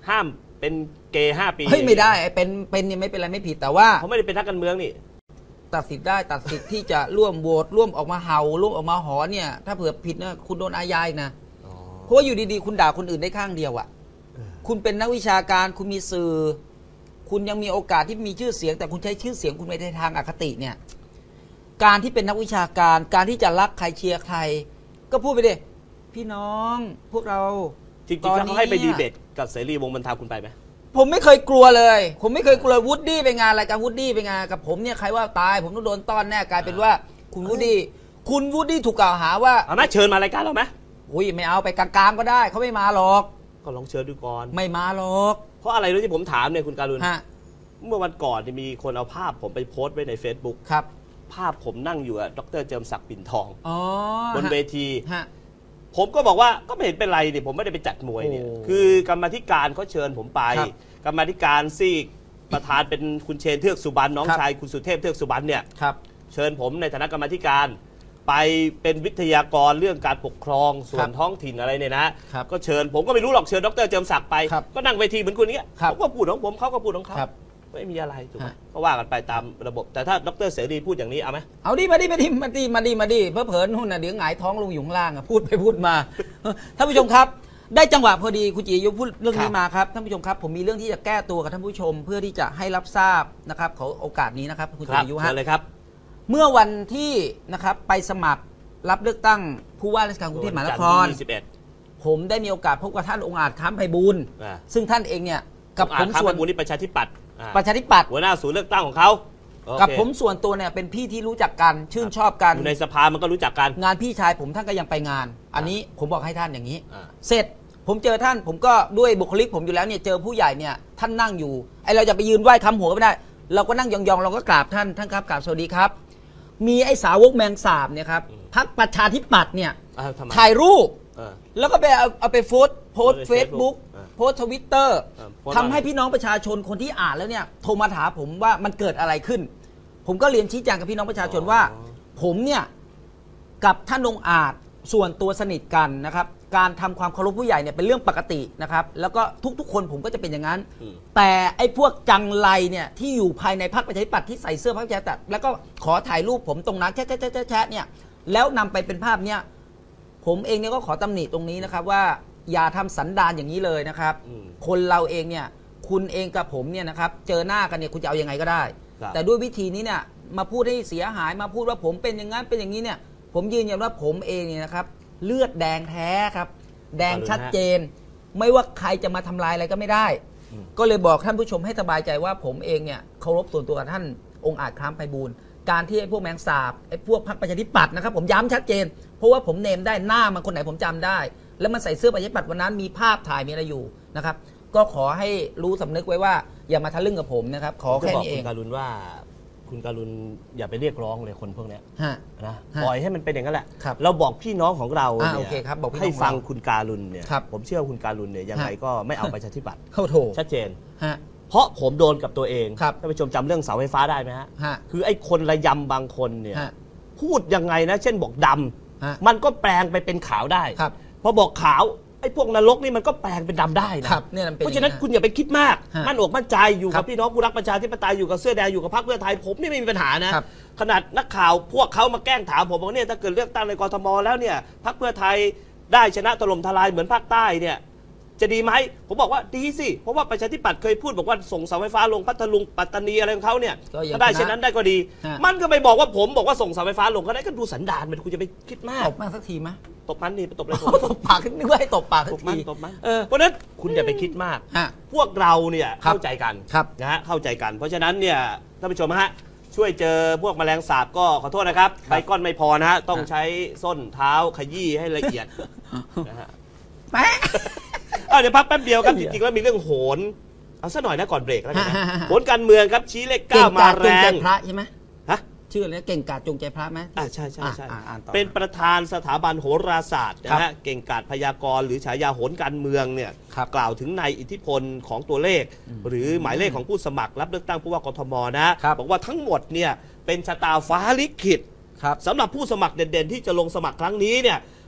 ห้ามเป็นเกย์5 ปีเฮ้ยไม่ได้เป็นเนี่ยไม่เป็นไรไม่ผิดแต่ว่าเขาไม่ได้เป็นนักการเมืองนี่ตัดสิทธิ์ได้ตัดสิทธิ์ที่จะร่วมโหวตร่วมออกมาเห่าร่วมออกมาหอเนี่ยถ้าเผื่อผิดนะคุณโดนอาญานะเพราะว่าอยู่ดีๆคุณด่าคนอื่นได้ข้างเดียวอ่ะคุณเป็นนักวิชาการคุณมีสื่อคุณยังมีโอกาสที่มีชื่อเสียงแต่คุณใช้ชื่อเสียงคุณไปในทางอคติเนี่ยการที่เป็นนักวิชาการการที่จะรักใครเชียร์ใครก็พูดไปดิพี่น้องพวกเราจริงๆถ้าเขาให้ไปดีเบตกับเสรีวงศ์บรรทาคุณไปไหมผมไม่เคยกลัวเลยผมไม่เคยกลัววูดดี้ไปงานรายการวูดดี้ไปงานกับผมเนี่ยใครว่าตายผมต้องโดนต้อนแน่กลายเป็นว่าคุณวูดดี้ถูกกล่าวหาว่าเอาไหมเชิญมารายการเราไหมอุ้ยไม่เอาไปกลางๆก็ได้เขาไม่มาหรอกก็ลองเชิญดูก่อนไม่มาหรอกเพราะอะไรรู้ที่ผมถามเนี่ยคุณการุณเมื่อวันก่อนมีคนเอาภาพผมไปโพสต์ไว้ใน Facebook ครับภาพผมนั่งอยู่กับดร.เจิมศักดิ์ปิ่นทองบนเวทีผมก็บอกว่าก็ไม่เห็นเป็นไรนี่ผมไม่ได้ไปจัดมวยเนี่ยคือกรรมาธิการเขาเชิญผมไปกรรมาธิการซีกประธานเป็นคุณเชนเทือกสุบรรณน้องชายคุณสุเทพเทือกสุบรรณเนี่ยเชิญผมในฐานะกรรมาธิการไปเป็นวิทยากรเรื่องการปกครองส่วนท้องถิ่นอะไรเนี่ยนะก็เชิญผมก็ไม่รู้หรอกเชิญดร.เจิมศักดิ์ไปก็นั่งเวทีเหมือนคุณนี้ผมก็พูดของผมเขาก็พูดของเขาไม่มีอะไรถูกไหมก็ว่ากันไปตามระบบแต่ถ้าดร.เสรีพูดอย่างนี้เอาไหมเอาดิมาดิเพื่อเผินหุ่นนะเดี๋ยวหงายท้องลงอยู่ข้างล่างพูดไปพูดมาท่านผู้ชมครับได้จังหวะพอดีคุณจิยุพูดเรื่องนี้มาครับท่านผู้ชมครับผมมีเรื่องที่จะแก้ตัวกับท่านผู้ชมเพื่อที่จะให้รับทราบนะครับขอโอกาสนี้นะครับคุณจิยุฮะเลยครับเมื่อวันที่นะครับไปสมัครรับเลือกตั้งผู้ว่าราชการกรุงเทพมหานครผมได้มีโอกาสพบกับท่านองค์อาจค้ำไพบูลย์ซึ่งท่านเองเนี่ยกับผมส่วนบุญนี่ประชาธิปัตย์หัวหน้าศูนย์เลือกตั้งของเขากับผมส่วนตัวเนี่ยเป็นพี่ที่รู้จักกันชื่นชอบกันอยู่ในสภามันก็รู้จักกันงานพี่ชายผมท่านก็ยังไปงานอันนี้ผมบอกให้ท่านอย่างนี้เสร็จผมเจอท่านผมก็ด้วยบุคลิกผมอยู่แล้วเนี่ยเจอผู้ใหญ่เนี่ยท่านนั่งอยู่ไอเราจะไปยืนไหว้คำหัวไม่ได้เราก็นั่งยองๆเราก็กราบท่านครับกราบสวัสดีครับมีไอสาวกแมงสาบเนี่ยครับพรรคประชาธิปัตย์เนี่ยถ่ายรูปแล้วก็ไปเอาไปโพสต์เฟซบุ๊กโพสต์ทวิตเตอร์ทำให้พี่น้องประชาชนคนที่อ่านแล้วเนี่ยโทรมาถามผมว่ามันเกิดอะไรขึ้นผมก็เรียนชี้แจงกับพี่น้องประชาชนว่าผมเนี่ยกับท่านองค์อาจส่วนตัวสนิทกันนะครับการทำความเคารพผู้ใหญ่เนี่ยเป็นเรื่องปกตินะครับแล้วก็ทุกๆคนผมก็จะเป็นอย่างนั้นแต่ไอ้พวกจังไรเนี่ยที่อยู่ภายในพรรคประชาธิปัตย์ที่ใส่เสื้อพรรคประชาธิปัตย์แล้วก็ขอถ่ายรูปผมตรงนั้นแชะเนี่ยแล้วนำไปเป็นภาพเนี่ยผมเองเนี่ยก็ขอตำหนิตรงนี้นะครับว่าอย่าทำสันดานอย่างนี้เลยนะครับคนเราเองเนี่ยคุณเองกับผมเนี่ยนะครับเจอหน้ากันเนี่ยคุณจะเอายังไงก็ได้แต่ด้วยวิธีนี้เนี่ยมาพูดให้เสียหายมาพูดว่าผมเป็นอย่างนั้นเป็นอย่างนี้เนี่ยผมยืนยันว่าผมเองเนี่ยนะครับเลือดแดงแท้ครับแดงชัดเจนไม่ว่าใครจะมาทำลายอะไรก็ไม่ได้ก็เลยบอกท่านผู้ชมให้สบายใจว่าผมเองเนี่ยเคารพส่วนตัวกับท่านองค์อาจค้ำไพบูลย์การที่ไอ้พวกแมงสาบไอ้พวกพรรคประชาธิปัตย์นะครับผมย้ำชัดเจนเพราะว่าผมเนมได้หน้ามันคนไหนผมจำได้แล้วมันใส่เสื้อประชาธิปัตย์วันนั้นมีภาพถ่ายมีอะไรอยู่นะครับก็ขอให้รู้สำนึกไว้ว่าอย่ามาทะลึ่งกับผมนะครับขอแค่นี้เองคุณการุณว่าคุณการุณอย่าไปเรียกร้องเลยคนพวกนี้นะปล่อยให้มันเป็นอย่างนั้นแหละเราบอกพี่น้องของเราเนี่ยให้ฟังคุณการุณเนี่ยผมเชื่อคุณการุณเนี่ยยังไงก็ไม่เอาประชาธิปัตย์ชัดเจนเพราะผมโดนกับตัวเองท่านผู้ชมจำเรื่องเสาไฟฟ้าได้ไหมฮะคือไอ้คนระยำบางคนเนี่ยพูดยังไงนะเช่นบอกดำมันก็แปลงไปเป็นขาวได้พอบอกขาวไอ้พวกนรกนี่มันก็แปลงเป็นดำได้นะเพราะฉะนั้นคุณอย่าไปคิดมากมั่นอกมั่นใจอยู่กับพี่น้องผู้รักประชาธิปไตยอยู่กับเสื้อแดงอยู่กับพรรคเพื่อไทยผมนี่ไม่มีปัญหานะขนาดนักข่าวพวกเขามาแกล้งถามผมบอกเนี่ยถ้าเกิดเลือกตั้งในกทมแล้วเนี่ยพรรคเพื่อไทยได้ชนะถล่มทลายเหมือนภาคใต้เนี่ยจะดีไหมผมบอกว่าดีสิเพราะว่าประชาธิปัตย์เคยพูดบอกว่าส่งเสาไฟฟ้าลงพัทลุงปัตตานีอะไรของเขาเนี่ยถ้าได้เช่นนั้นได้ก็ดีมันก็ไปบอกว่าผมบอกว่าส่งเสาไฟฟ้าลงก็ได้ก็ดูสันดานมันคุณจะไปคิดมากตบมากสักทีไหมตบมันนี่ตบเลยตบปากนึกว่าให้ตบปากสักทีเพราะนั้นคุณอย่าไปคิดมากพวกเราเนี่ยเข้าใจกันนะฮะเข้าใจกันเพราะฉะนั้นเนี่ยท่านผู้ชมฮะช่วยเจอพวกแมลงสาบก็ขอโทษนะครับใบก้อนไม่พอนะฮะต้องใช้ส้นเท้าขยี้ให้ละเอียดนะฮะเดี๋ยวพักแป๊บเดียวครับจริงๆแล้วมีเรื่องโหนเอาซะหน่อยนะก่อนเบรกแล้วกันโหนการเมืองครับชี้เลข 9มาแรงพระใช่ไหมฮะชื่ออะไรเก่งกาจจงใจพระไหมใช่เป็นประธานสถาบันโหราศาสตร์นะฮะเก่งกาจพยากรณ์หรือฉายาโหนการเมืองเนี่ยกล่าวถึงในอิทธิพลของตัวเลขหรือหมายเลขของผู้สมัครรับเลือกตั้งผู้ว่ากทมนะบอกว่าทั้งหมดเนี่ยเป็นชะตาฟ้าลิขิตสำหรับผู้สมัครเด่นๆที่จะลงสมัครครั้งนี้เนี่ย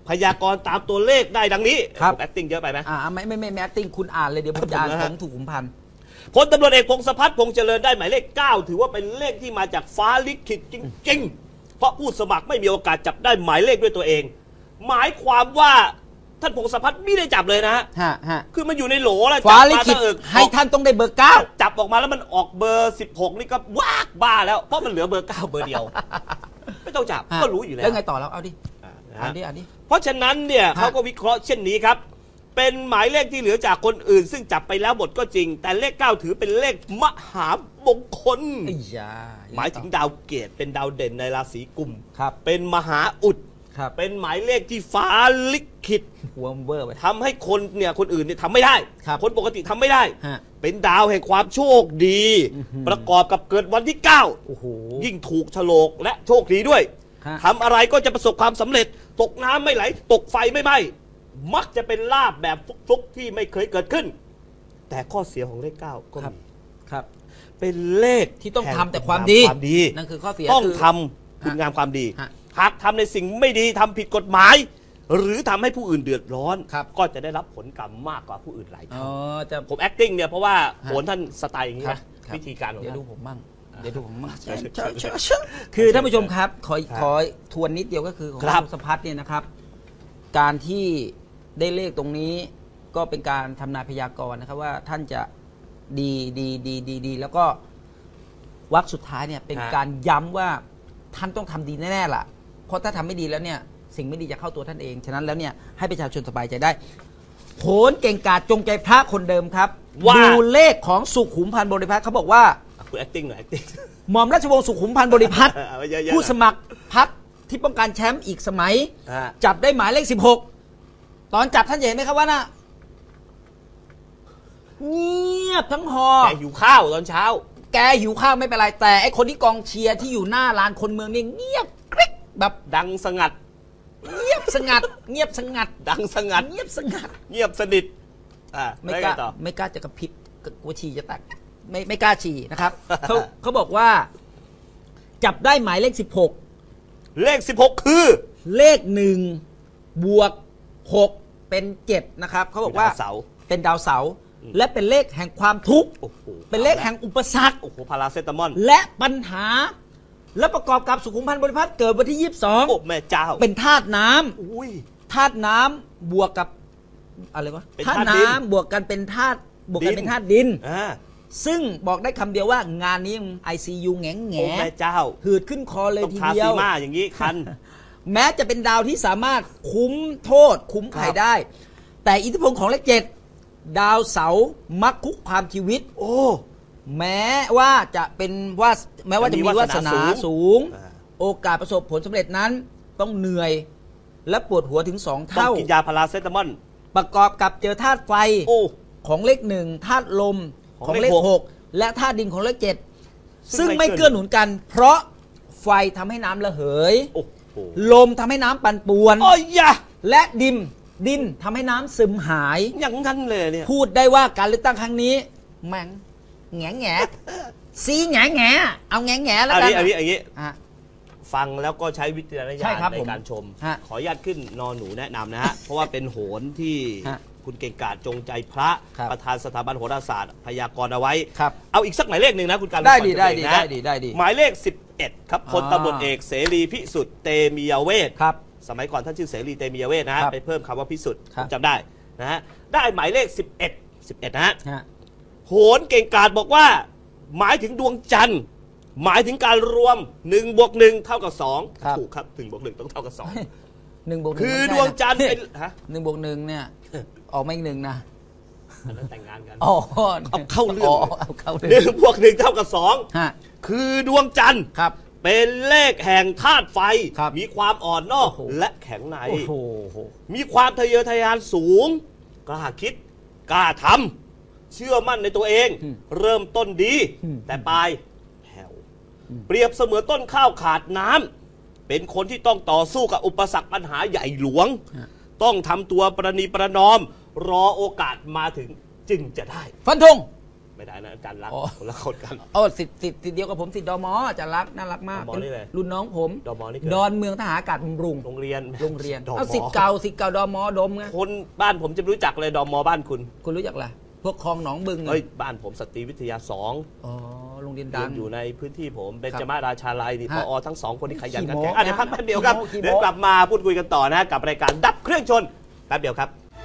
พยากรณ์ตามตัวเลขได้ดังนี้ผมแอคติ้งเยอะไปไหมไม่แอคติ้งคุณอ่านเลยเดี๋ยวผมจะอ่านของถูกขุมพันธ์พลตำรวจเอกพงศพัฒน์พงษ์เจริญได้หมายเลข 9ถือว่าเป็นเลขที่มาจากฟ้าลิขิตจริงๆเพราะผู้สมัครไม่มีโอกาสจับได้หมายเลขด้วยตัวเองหมายความว่าท่านพงศพัฒน์ไม่ได้จับเลยนะฮะคือมันอยู่ในโหลแล้วฟ้าลิขิตให้ท่านต้องได้เบอร์ 9 จับออกมาแล้วมันออกเบอร์16นี่ก็ว้าบ้าแล้วเพราะมันเหลือเบอร์ 9เบอร์เดียวไม่ต้องจับก็รู้อยู่แล้วแล้วไงต่อแล้วเอาดิอ่านดิเพราะฉะนั้นเนี่ยเขาก็วิเคราะห์เช่นนี้ครับเป็นหมายเลขที่เหลือจากคนอื่นซึ่งจับไปแล้วหมดก็จริงแต่เลข 9ถือเป็นเลขมหามงคลหมายถึงดาวเกตเป็นดาวเด่นในราศีกุมเป็นมหาอุดเป็นหมายเลขที่ฟ้าลิขิตหัวเบอร์ไปทำให้คนเนี่ยคนอื่นเนี่ยทำไม่ได้คนปกติทำไม่ได้เป็นดาวแห่งความโชคดีประกอบกับเกิดวันที่9ยิ่งถูกโฉลกและโชคดีด้วยทำอะไรก็จะประสบความสำเร็จตกน้ำไม่ไหลตกไฟไม่ไหม้มักจะเป็นลาภแบบฟลุกๆที่ไม่เคยเกิดขึ้นแต่ข้อเสียของเลข 9ก็มีเป็นเลขที่ต้องทำแต่ความดีนั่นคือข้อเสียต้องทำคุณงามความดีหากทำในสิ่งไม่ดีทำผิดกฎหมายหรือทำให้ผู้อื่นเดือดร้อนก็จะได้รับผลกรรมมากกว่าผู้อื่นหลายเท่าผม acting เนี่ยเพราะว่าโหนท่านสไตล์อย่างนี้นะวิธีการของเดี๋ยวดูผมมั่งคือท่านผู้ชมครับขอทวนนิดเดียวก็คือของพงศพัฒน์เนี่ยนะครับการที่ได้เลขตรงนี้ก็เป็นการทำนายพยากรณ์นะครับว่าท่านจะดีแล้วก็วรรคสุดท้ายเนี่ยเป็นการย้ำว่าท่านต้องทำดีแน่ๆล่ะเพราะถ้าทำไม่ดีแล้วเนี่ยสิ่งไม่ดีจะเข้าตัวท่านเองฉะนั้นแล้วเนี่ยให้ประชาชนสบายใจได้โหนเก่งกาจจงใจพระคนเดิมครับดูเลขของสุขุมพันธ์บริพัตรเขาบอกว่าคุณ acting หน่อย acting หม่อมราชวงศ์สุขุมพันธ์บริพัตรผู้สมัครพรรคที่ป้องกันแชมป์อีกสมัยจับได้หมายเลข16ตอนจับท่านเห็นไหมครับว่าน่ะเงียบทั้งหอแกหิวข้าวตอนเช้าแกหิวข้าวไม่เป็นไรแต่ไอคนที่กองเชียร์ที่อยู่หน้าลานคนเมืองนี่เงียบกริ๊กแบบดังสงัดเงียบสงัดเงียบสงัดดังสงัดเงียบสงัดเงียบสนิทไม่กล้าจะกระพริบกลัวฉี่จะแตกไม่กล้าฉี่นะครับเขาบอกว่าจับได้หมายเลข16 เลข16คือเลข1บวก6เป็น7นะครับเขาบอกว่าเป็นดาวเสาร์และเป็นเลขแห่งความทุกข์เป็นเลขแห่งอุปสรรคพาราเซตามอลและปัญหาและประกอบกับสุขุมพันธ์บริพัตรเกิดวันที่22 แม่เจ้าเป็นธาตุน้ำธาตุน้ำบวกกับอะไรวะธาตุน้ำบวกกันเป็นธาตุเป็นธาตุดินซึ่งบอกได้คำเดียวว่างานนี้ ICU แง่แง่แม่เจ้าหืดขึ้นคอเลยทีเดียวต้องทาซีมาอย่างนี้คันแม้จะเป็นดาวที่สามารถคุ้มโทษคุ้มภัยได้แต่อิทธิพลของเลข7ดาวเสาร์มักคุกคามชีวิตแม้ว่าจะมีวาสนาสูงโอกาสประสบผลสำเร็จนั้นต้องเหนื่อยและปวดหัวถึง2เท่าต้องกินยาพาราเซตามอลประกอบกับเจอธาตุไฟของเลข1ธาตุลมของเลข6และธาตุดินของเลข7ซึ่งไม่เกื้อหนุนกันเพราะไฟทำให้น้ำระเหยลมทำให้น้ำปั่นป่วนและดินทำให้น้ำซึมหายอย่างนั้นเลยเนี่ยพูดได้ว่าการเลือกตั้งครั้งนี้แม่งแง่แง่ซีแง่แง่เอาแง่แง่แล้วกันอันนี้ฟังแล้วก็ใช้วิจารณญาณในการชมขออนุญาตขึ้นนอนหนูแนะนำนะฮะเพราะว่าเป็นโหนที่คุณเก่งกาจจงใจพระประธานสถาบันโหราศาสตร์พยากรณ์เอาไว้เอาอีกสักหมายเลขหนึ่งนะคุณการได้ดีหมายเลข11ครับพลตำรวจเอกเสรีพิสุทธิ์เตมียเวทสมัยก่อนท่านชื่อเสรีเตมียเวทนะฮะไปเพิ่มคำว่าพิสุทธิ์จำได้นะฮะได้หมายเลข11นะฮะโหนเก่งกาจบอกว่าหมายถึงดวงจันทร์หมายถึงการรวม1 บวก 1 เท่ากับ2ถูกครับ1 บวก 1ต้องเท่ากับ2 1 บวก 1 คือดวงจันทร์เป็น 1 บวก 1เนี่ยออกมาอีก1นะอันนั้นแต่งงานกันเอาเข้าเรื่อง1 บวก 1 เท่ากับ2คือดวงจันทร์เป็นเลขแห่งธาตุไฟมีความอ่อนนอกและแข็งในมีความทะเยอทะยานสูงกล้าคิดกล้าทำเชื่อมั่นในตัวเองเริ่มต้นดีแต่ปลายแผ่วเปรียบเสมือนต้นข้าวขาดน้ำเป็นคนที่ต้องต่อสู้กับอุปสรรคปัญหาใหญ่หลวงต้องทำตัวประนีประนอมรอโอกาสมาถึงจึงจะได้ฟันธงไม่ได้นะอาจารย์รักอ๋อคนละคนกันสิทธิ์เดียวกับผมสิทธิ์ดมอาจารย์รักน่ารักมากดมนี่เลยรุ่นน้องผมดมนี่คือดอนเมืองทหารอากาศบำรุงโรงเรียนเอา สิทธิ์เก่าดมดมไงคนบ้านผมจะรู้จักเลยดมบ้านคุณคุณรู้จักอะไรพวกคลองหนองบึงเฮ้ยบ้านผมสตรีวิทยา2 อ๋อโรงเรียนเรีดัยงนอยู่ในพื้นที่ผมเบญครับจมาราชาลัยนี่ฮะพอทั้งสองคนที่ขยันขี้กันโม้แข่งเดี๋ยวพักแป๊บเดียวครับขี้โม้เดี๋ยวกลับมาพูดคุยกันต่อนะกับรายการดับเครื่องชนแป๊บเดียวครับ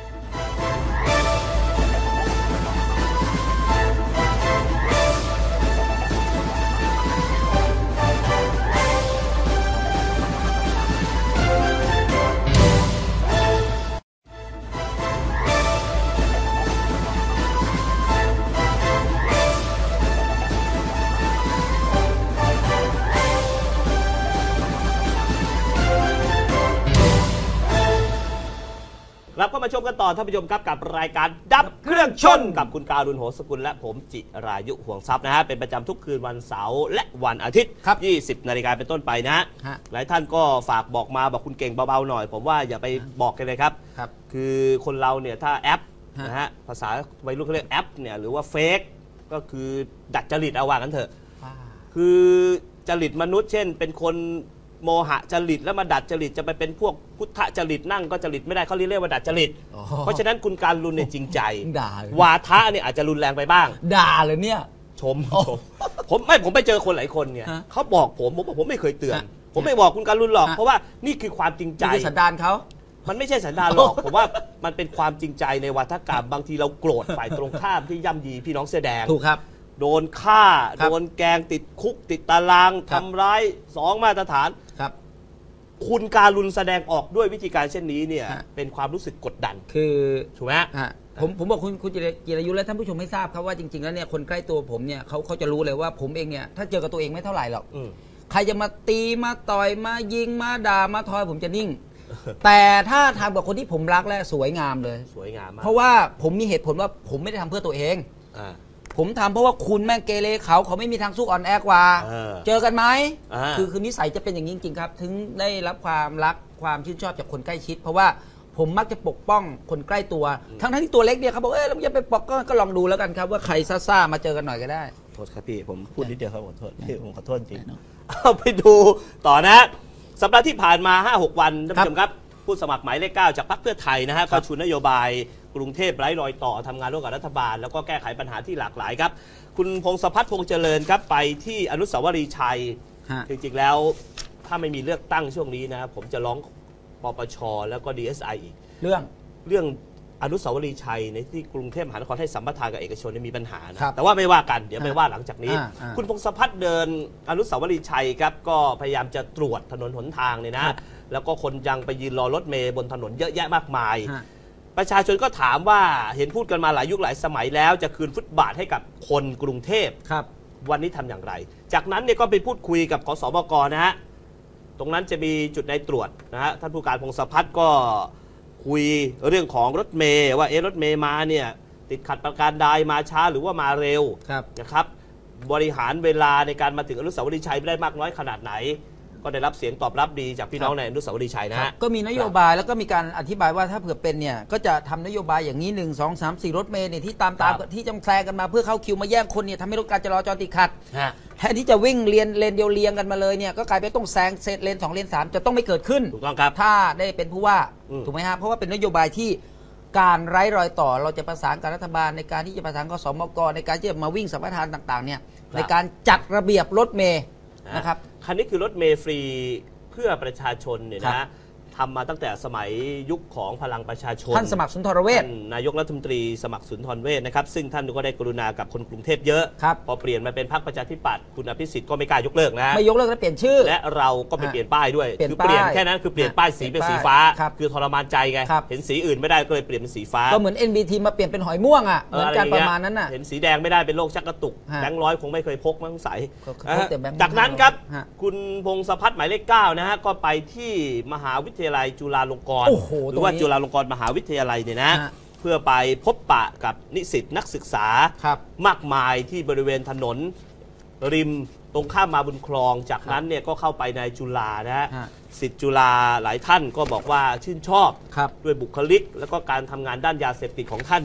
รับเข้ามาชมกันต่อท่านผู้ชมครับกับรายการดับเครื่องชนกับคุณการุณโหสกุลและผมจิรายุห่วงทรัพย์นะฮะเป็นประจำทุกคืนวันเสาร์และวันอาทิตย์ครับ 20 นาฬิกาเป็นต้นไปนะฮะฮะหลายท่านก็ฝากบอกมาบอกคุณเก่งเบาๆหน่อย ผมว่าอย่าไปบอกกันเลยครับครับคือคนเราเนี่ยถ้าแอปฮะนะฮะภาษาวัยรุ่นเขาเรียกแอปเนี่ยหรือว่าเฟกก็คือดัดจริตเอาว่ากันเถอะ คือจริตมนุษย์เช่น เป็นคนโมหะจริตแล้วมาดัดจริตจะไปเป็นพวกพุทธจริตนั่งก็จริตไม่ได้เขาเรียกว่าดัดจริตอ๋อเพราะฉะนั้นคุณการรุนเนี่ยจริงใจด่าเลยวาทะเนี่ยอาจจะรุนแรงไปบ้างด่าเลยเนี่ยชมผมไปเจอคนหลายคนเนี่ยฮะเขาบอกผมไม่เคยเตือนฮะผมไม่บอกคุณการรุนหรอกฮะเพราะว่านี่คือความจริงใจนี่คือสันดานเขามันไม่ใช่สันดานหรอก ผมว่ามันเป็นความจริงใจในวาทกรรมบางทีเราโกรธฝ่ายตรงข้ามที่ย่ำยีพี่น้องเสื้อแดงถูกครับโดนฆ่าครับโดนแกงติดคุกติดตารางครัทำบร้าย2 มาตรฐานครับคุณการุณแสดงออกด้วยวิธีการเช่นนี้เนี่ยฮะเป็นความรู้สึกกดดันคือถูกไหมฮะผมบอกคุณจิรายุและท่านผู้ชมให้ทราบครับว่าจริงๆแล้วเนี่ยคนใกล้ตัวผมเนี่ยเขาจะรู้เลยว่าผมเองเนี่ยถ้าเจอกับตัวเองไม่เท่าไหร่หรอกอืมใครจะมาตีมาต่อยมายิงมาด่ามาทอยผมจะนิ่ง แต่ถ้าทำกับคนที่ผมรักและสวยงามเลยสวยงามมากเพราะว่าผมมีเหตุผลว่าผมไม่ได้ทำเพื่อตัวเองอ่าผมทำเพราะว่าคุณแม่งเกเรเขาไม่มีทางสู้อ่อนแอกว่า เจอกันไหม คือนิสัยจะเป็นอย่างนี้จริงๆครับ ถึงได้รับความรักความชื่นชอบจากคนใกล้ชิด เพราะว่าผมมักจะปกป้องคนใกล้ตัว ทั้งที่ตัวเล็กเนี่ยเขาบอกแล้วอย่าไปปกก็ลองดูแล้วกันครับว่าใครซ่าๆมาเจอกันหน่อยก็ได้โทษครับพี่ผมพูดนิดเดียวครับขอโทษพี่ผมขอโทษจริงเอาไปดูต่อนะสัปดาห์ที่ผ่านมา 5-6 วันท่านผู้ชมครับผู้สมัครหมายเลข 9 จากพรรคเพื่อไทยนะฮะก็ชูนโยบายกรุงเทพไร้รอยต่อทำงานร่วมกับรัฐบาล แล้วก็แก้ไขปัญหาที่หลากหลายครับคุณพงศพัฒน์พงษ์เจริญครับไปที่อนุสาวรีย์ชัยฮะจริงๆแล้วถ้าไม่มีเลือกตั้งช่วงนี้นะผมจะร้องปปชแล้วก็ DSI อีกเรื่องเรื่องอนุสาวรีย์ชัยในที่กรุงเทพมหานครให้สัมปทานกับเอกชนเนี่ยมีปัญหานะแต่ว่าไม่ว่ากันเดี๋ยวไปว่าหลังจากนี้ คุณพงศพัฒน์เดินอนุสาวรีย์ชัยครับก็พยายามจะตรวจถนนหนทางเนี่ยนะแล้วก็คนยังไปยืนรอรถเมล์บนถนนเยอะแยะมากมาย ประชาชนก็ถามว่าเห็นพูดกันมาหลายยุคหลายสมัยแล้วจะคืนฟุตบาทให้กับคนกรุงเทพครับวันนี้ทำอย่างไร จากนั้นเนี่ยก็ไปพูดคุยกับขสบกนะฮะตรงนั้นจะมีจุดในตรวจนะฮะท่านผู้การพงศพัฒน์ก็คุยเรื่องของรถเมย์ว่ารถเมย์มาเนี่ยติดขัดประการใดมาช้าหรือว่ามาเร็วครับนะครับบริหารเวลาในการมาถึงอนุสาวรีย์ชัยไม่ได้มากน้อยขนาดไหน ก็ได้รับเสียงตอบรับดีจากพี่น้องในอนุสาวรีย์ชัยนะฮะก็มีนโยบายแล้วก็มีการอธิบายว่าถ้าเผื่อเป็นเนี่ยก็จะทำนโยบายอย่างนี้1 2 3 4รถเมล์เนี่ยที่ตามที่จำแซงกันมาเพื่อเข้าคิวมาแย่งคนเนี่ยทำให้รถการจราจรติดขัดฮะแทนที่จะวิ่งเลนเดียวเรียงกันมาเลยเนี่ยก็กลายเป็นต้องแซงเลน2เลน3จะต้องไม่เกิดขึ้นถูกต้องครับถ้าได้เป็นผู้ว่าถูถูกไหมฮะเพราะว่าเป็นนโยบายที่การไร้รอยต่อเราจะประสานกับรัฐบาลในการที่จะประสานกับสมกในการที่จะมาวิ่งสัมปทานต่างๆเนี่ยในการจัดระเบียบรถเมล์นะครับคันนี้คือรถเมล์ฟรีเพื่อประชาชนเนี่ยครันะบทำมาตั้งแต่สมัยยุคของพลังประชาชนท่านสมัครสุนทรเวชท่านนายกรัฐมนตรีสมัครสุนทรเวชนะครับซึ่งท่านก็ได้กรุณากับคนกรุงเทพเยอะครับพอเปลี่ยนมาเป็นพรรคประชาธิปัตย์คุณอภิสิทธิ์ก็ไม่กล้ายกเลิกนะไม่ยกเลิกและเปลี่ยนชื่อและเราก็ไปเปลี่ยนป้ายด้วยเปลี่ยนคือเปลี่ยนป้ายแค่นั้นคือเปลี่ยนป้ายสีเป็นสีฟ้าครับคือทรมานใจไงครับเห็นสีอื่นไม่ได้ก็เลยเปลี่ยนเป็นสีฟ้าก็เหมือน NBT มาเปลี่ยนเป็นหอยม่วงอ่ะเหมือนกันประมาณนั้นน่ะเห็นสีแดงไม่ได้เป็นโรคชักกระตุกฮะแบงค์ร้อยคงไม่เคยพกมั้งสงสัยก็พกแต่แบงค์จากนั้นครับฮะคุณพงศพัฒน์หมายเลข 9 นะฮะก็ไปที่มหาวิทยาลัยจุฬาลงกรณ์โอ้โหหรือว่าตรงนี้จุฬาลงกรณ์มหาวิทยาลัยเนี่ยนะฮะเพื่อไปพบปะกับนิสิตนักศึกษาครับมากมายที่บริเวณถนนริมตรงข้ามมาบุญคลอง จากนั้นเนี่ยก็เข้าไปในจุฬานะฮะฮะศิษย์จุฬาหลายท่านก็บอกว่าชื่นชอบครับด้วยบุคลิก แล้วก็การทำงานด้านยาเสพติดของท่านเนี่ย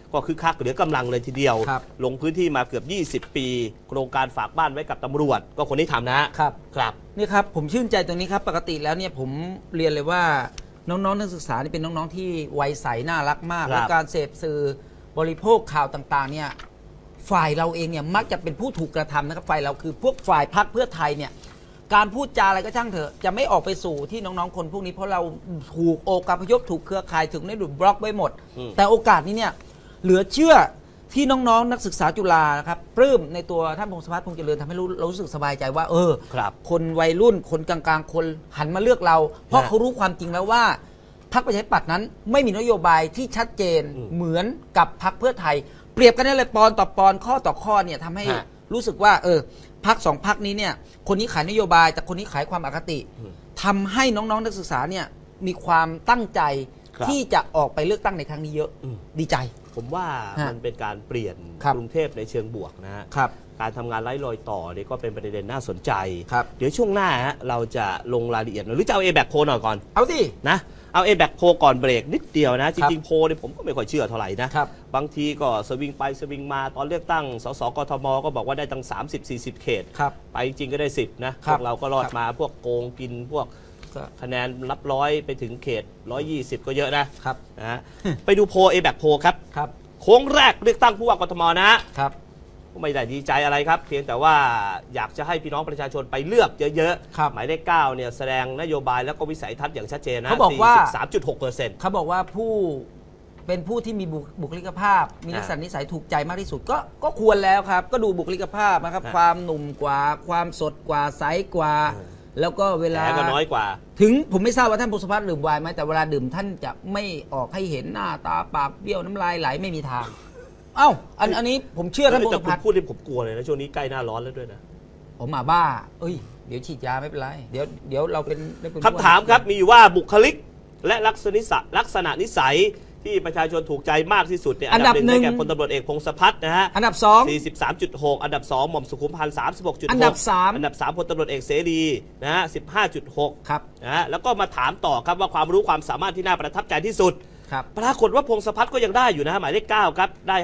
ก็คึกคักเหลือกำลังเลยทีเดียวลงพื้นที่มาเกือบ20 ปีโครงการฝากบ้านไว้กับตำรวจก็คนที่ทำนะครับครับนี่ครับผมชื่นใจตรงนี้ครับปกติแล้วเนี่ยผมเรียนเลยว่าน้องๆนักศึกษานี่เป็นน้องๆที่วัยใสน่ารักมากและการเสพสื่อบริโภคข่าวต่างๆเนี่ยฝ่ายเราเองเนี่ยมักจะเป็นผู้ถูกกระทำนะครับฝ่ายเราคือพวกฝ่ายพรรคเพื่อไทยเนี่ยการพูดจาอะไรก็ช่างเถอะจะไม่ออกไปสู่ที่น้องๆคนพวกนี้เพราะเราถูกโอกาพยพถูกเครือข่ายถึงได้ดูดบล็อกไว้หมดแต่โอกาสนี้เนี่ยเหลือเชื่อที่น้องๆนักศึกษาจุฬานะครับปลื้มในตัวท่านพงศพัฒน์พงษ์เจริญทำให้เรารู้สึกสบายใจว่าคนวัยรุ่นคนกลางๆคนหันมาเลือกเราเพราะเขารู้ความจริงแล้วว่าพรรคประชาธิปัตย์นั้นไม่มีนโยบายที่ชัดเจนเหมือนกับพรรคเพื่อไทยเปรียบกันได้เลยปอนต่อปอนข้อต่อข้อเนี่ยทำให้รู้สึกว่าพรรคสองพรรคนี้เนี่ยคนนี้ขายนโยบายแต่คนนี้ขายความอคติทำให้น้องๆนักศึกษาเนี่ยมีความตั้งใจที่จะออกไปเลือกตั้งในครั้งนี้เยอะดีใจผมว่ามันเป็นการเปลี่ยนกรุงเทพในเชิงบวกนะฮะการทำงานไร้รอยต่อเนี่ยก็เป็นประเด็นน่าสนใจเดี๋ยวช่วงหน้าเราจะลงรายละเอียดหรือจะเอาA-Back โพลหน่อยก่อนเอาสินะเอาA-Back โพลก่อนเบรกนิดเดียวนะจริงๆโพลเนี่ยผมก็ไม่ค่อยเชื่อเท่าไหร่นะบางทีก็สวิงไปสวิงมาตอนเลือกตั้งสสกทมก็บอกว่าได้ตั้ง30-40 เขตไปจริงก็ได้10นะพวกเราก็รอดมาพวกโกงกินพวกคะแนนนับร้อยไปถึงเขต120ก็เยอะนะครับนะไปดูโพลA-Back โพลครับโค้งแรกเลือกตั้งผู้ว่ากทมนะครับไม่ได้ดีใจอะไรครับเพียงแต่ว่าอยากจะให้พี่น้องประชาชนไปเลือกเยอะๆหมายเลข9เนี่ยแสดงนโยบายแล้วก็วิสัยทัศน์อย่างชัดเจนนะเขาบอกว่า 43.6% เขาบอกว่าเป็นผู้ที่มีบุคลิกภาพมีลักษณะนิสัยถูกใจมากที่สุดก็ควรแล้วครับก็ดูบุคลิกภาพนะครับความหนุ่มกว่าความสดกว่าใสกว่าแล้วก็เวลาก็น้อยกว่าถึงผมไม่ทราบว่าท่านพงศพัฒน์ดื่มไวน์ไหมแต่เวลาดื่มท่านจะไม่ออกให้เห็นหน้าตาปากเบี้ยวน้ำลายไหลไม่มีทางอันนี้ผมเชื่อท่านพงศพัฒน์พูดที่ผมกลัวเลยนะช่วงนี้ใกล้หน้าร้อนแล้วด้วยนะผมมาบ้าเดี๋ยวฉีดยาไม่เป็นไรเดี๋ยวเราเป็นคำถามครับมีอยู่ว่าบุคลิกและลักษณะนิสัยที่ประชาชนถูกใจมากที่สุดเนี่ยอันดับ1ได้แก่พลตำรวจเอกพงศพัฒน์นะฮะอันดับ2 43.6 อันดับ2หม่อมสุขุมพันธ์ 36.6 อันดับ 3พลตำรวจเอกเสรีนะฮะ 15.6 ครับนะฮะแล้วก็มาถามต่อครับว่าความรู้ความสามารถที่น่าประทับใจที่สุดปรากฏว่าพงศพัฒน์ก็ยังได้อยู่นะฮะหมายเลข9ครับได้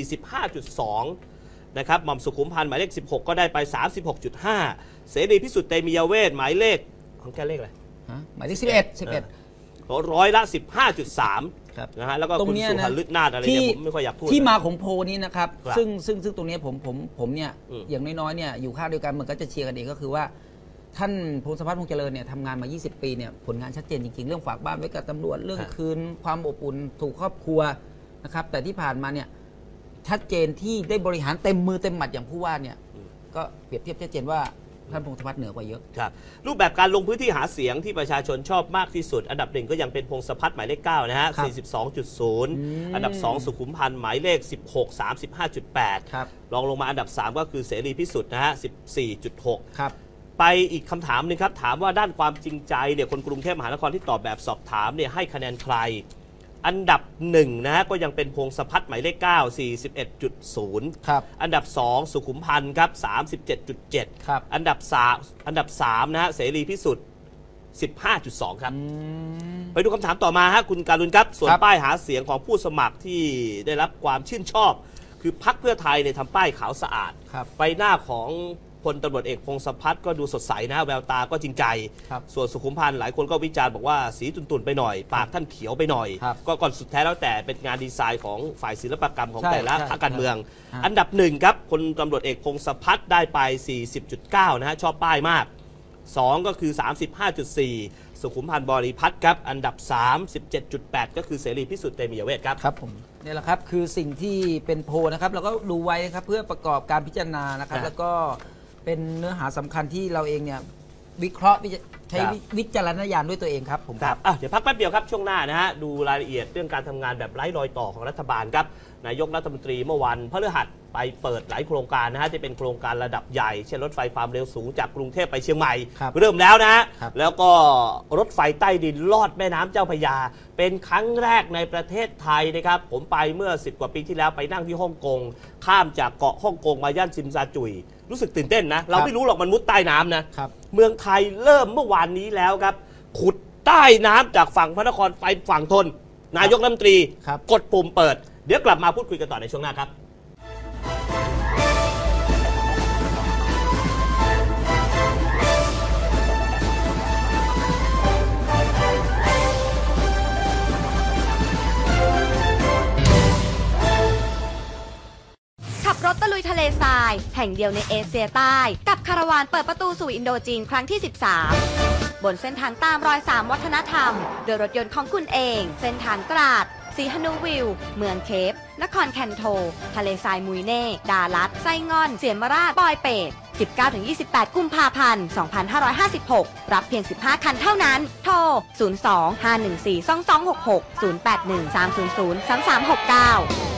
45.2 นะครับหม่อมสุขุมพันธ์หมายเลข16ก็ได้ไป 36.5 เสรีพิสุทธิ์เตมียเวทหมายเลขของแกเลขอะไรหมายเลข11 ร้อยละ 15.3 นะฮะแล้วก็คุณสุพันธ์ลึกนาฏอะไรเนี่ยผมไม่ค่อยอยากพูดที่มาของโพนี้นะครับซึ่งตรงนี้ผมเนี่ยอย่างน้อยๆเนี่ยอยู่ข้างเดียวกันเหมือนก็จะเชียร์กันเองก็คือว่าท่านพงศพัฒน์พงษ์เจริญเนี่ยทำงานมา20 ปีเนี่ยผลงานชัดเจนจริงๆเรื่องฝากบ้านไว้กับตำรวจเรื่องคืนความอบอุ่นถูกครอบครัวนะครับแต่ที่ผ่านมาเนี่ยชัดเจนที่ได้บริหารเต็มมือเต็มหมัดอย่างผู้ว่าเนี่ยก็เปรียบเทียบชัดเจนว่าท่านพงศพัฒน์เหนือกว่าเยอะครับรูปแบบการลงพื้นที่หาเสียงที่ประชาชนชอบมากที่สุดอันดับ1ก็ยังเป็นพงศพัฒน์หมายเลข9นะฮะ 42.0 อันดับ2สุขุมพันธ์หมายเลข16 35.8 รองลงมาอันดับ3ก็คือเสรีพิสุทธิ์นะฮะ 14.6 ครับไปอีกคำถามนึงครับถามว่าด้านความจริงใจเนี่ยคนกรุงเทพมหานครที่ตอบแบบสอบถามเนี่ยให้คะแนนใครอันดับ1นะฮะก็ยังเป็นพงศพัฒน์หมายเลข9 41.0 ครับอันดับ2สุขุมพันธ์ครับ 37.7 ครับอันดับ3นะฮะเสรีพิสุทธิ์ 15.2 ครับไปดูคำถามต่อมาฮะคุณการุณครับส่วนป้ายหาเสียงของผู้สมัครที่ได้รับความชื่นชอบคือพรรคเพื่อไทยเนี่ยทำป้ายขาวสะอาดใบหน้าของพลตำรวจเอกพงศพัฒน์ก็ดูสดใสนะแววตาก็จริงใจส่วนสุขุมพันธ์หลายคนก็วิจารณ์บอกว่าสีตุ่นๆไปหน่อยปากท่านเขียวไปหน่อยก็ก่อนสุดแท้แล้วแต่เป็นงานดีไซน์ของฝ่ายศิลปกรรมของแต่ละพรรคการเมืองอันดับ1ครับพลตำรวจเอกพงศพัฒน์ได้ไป 40.9 นะฮะชอบป้ายมาก2ก็คือ 35.4 สุขุมพันธ์บริพัตรครับอันดับ3 17.8 ก็คือเสรีพิสุทธิ์เตมียเวทครับผมนี่แหละครับคือสิ่งที่เป็นโพลนะครับเราก็ดูไว้นะครับเพื่อประกอบการพิจารณานะครับแล้วก็เป็นเนื้อหาสำคัญที่เราเองเนี่ยวิเคราะห์ใช้วิจารณญาณด้วยตัวเองครับผมครับเดี๋ยวพักแป๊บเดียวครับช่วงหน้านะฮะดูรายละเอียดเรื่องการทำงานแบบไร้รอยต่อของรัฐบาลครับนายกรัฐมนตรีเมื่อวันพฤหัสไปเปิดหลายโครงการนะฮะที่เป็นโครงการระดับใหญ่เช่นรถไฟความเร็วสูงจากกรุงเทพไปเชียงใหม่เริ่มแล้วนะแล้วก็รถไฟใต้ดินลอดแม่น้ำเจ้าพระยาเป็นครั้งแรกในประเทศไทยนะครับผมไปเมื่อ10 กว่าปีที่แล้วไปนั่งที่ฮ่องกงข้ามจากเกาะฮ่องกงมาย่านซิมซาจุยรู้สึกตื่นเต้นนะเราไม่รู้หรอกมันมุดใต้น้ำนะเมืองไทยเริ่มเมื่อวานนี้แล้วครับขุดใต้น้ำจากฝั่งพระนครไปฝั่งทนนายกรัฐมนตรีกดปุ่มเปิดเดี๋ยวกลับมาพูดคุยกันต่อในช่วงหน้าครับรถตะลุยทะเลทรายแห่งเดียวในเอเชียใต้กับคาราวานเปิดประตูสู่อินโดจีนครั้งที่ 13 บนเส้นทางตามรอย3วัฒนธรรมโดยรถยนต์ของคุณเองเส้นทางตราดสีฮนูวิลเมืองเคปนครแคนโททะเลทรายมุยเน่ดาลัดไซงอนเสียมราชปอยเปต 19-28 กุมภาพันธ์ 2556 รับเพียง 15 คันเท่านั้นโทร 02-514-2266 081-300-3369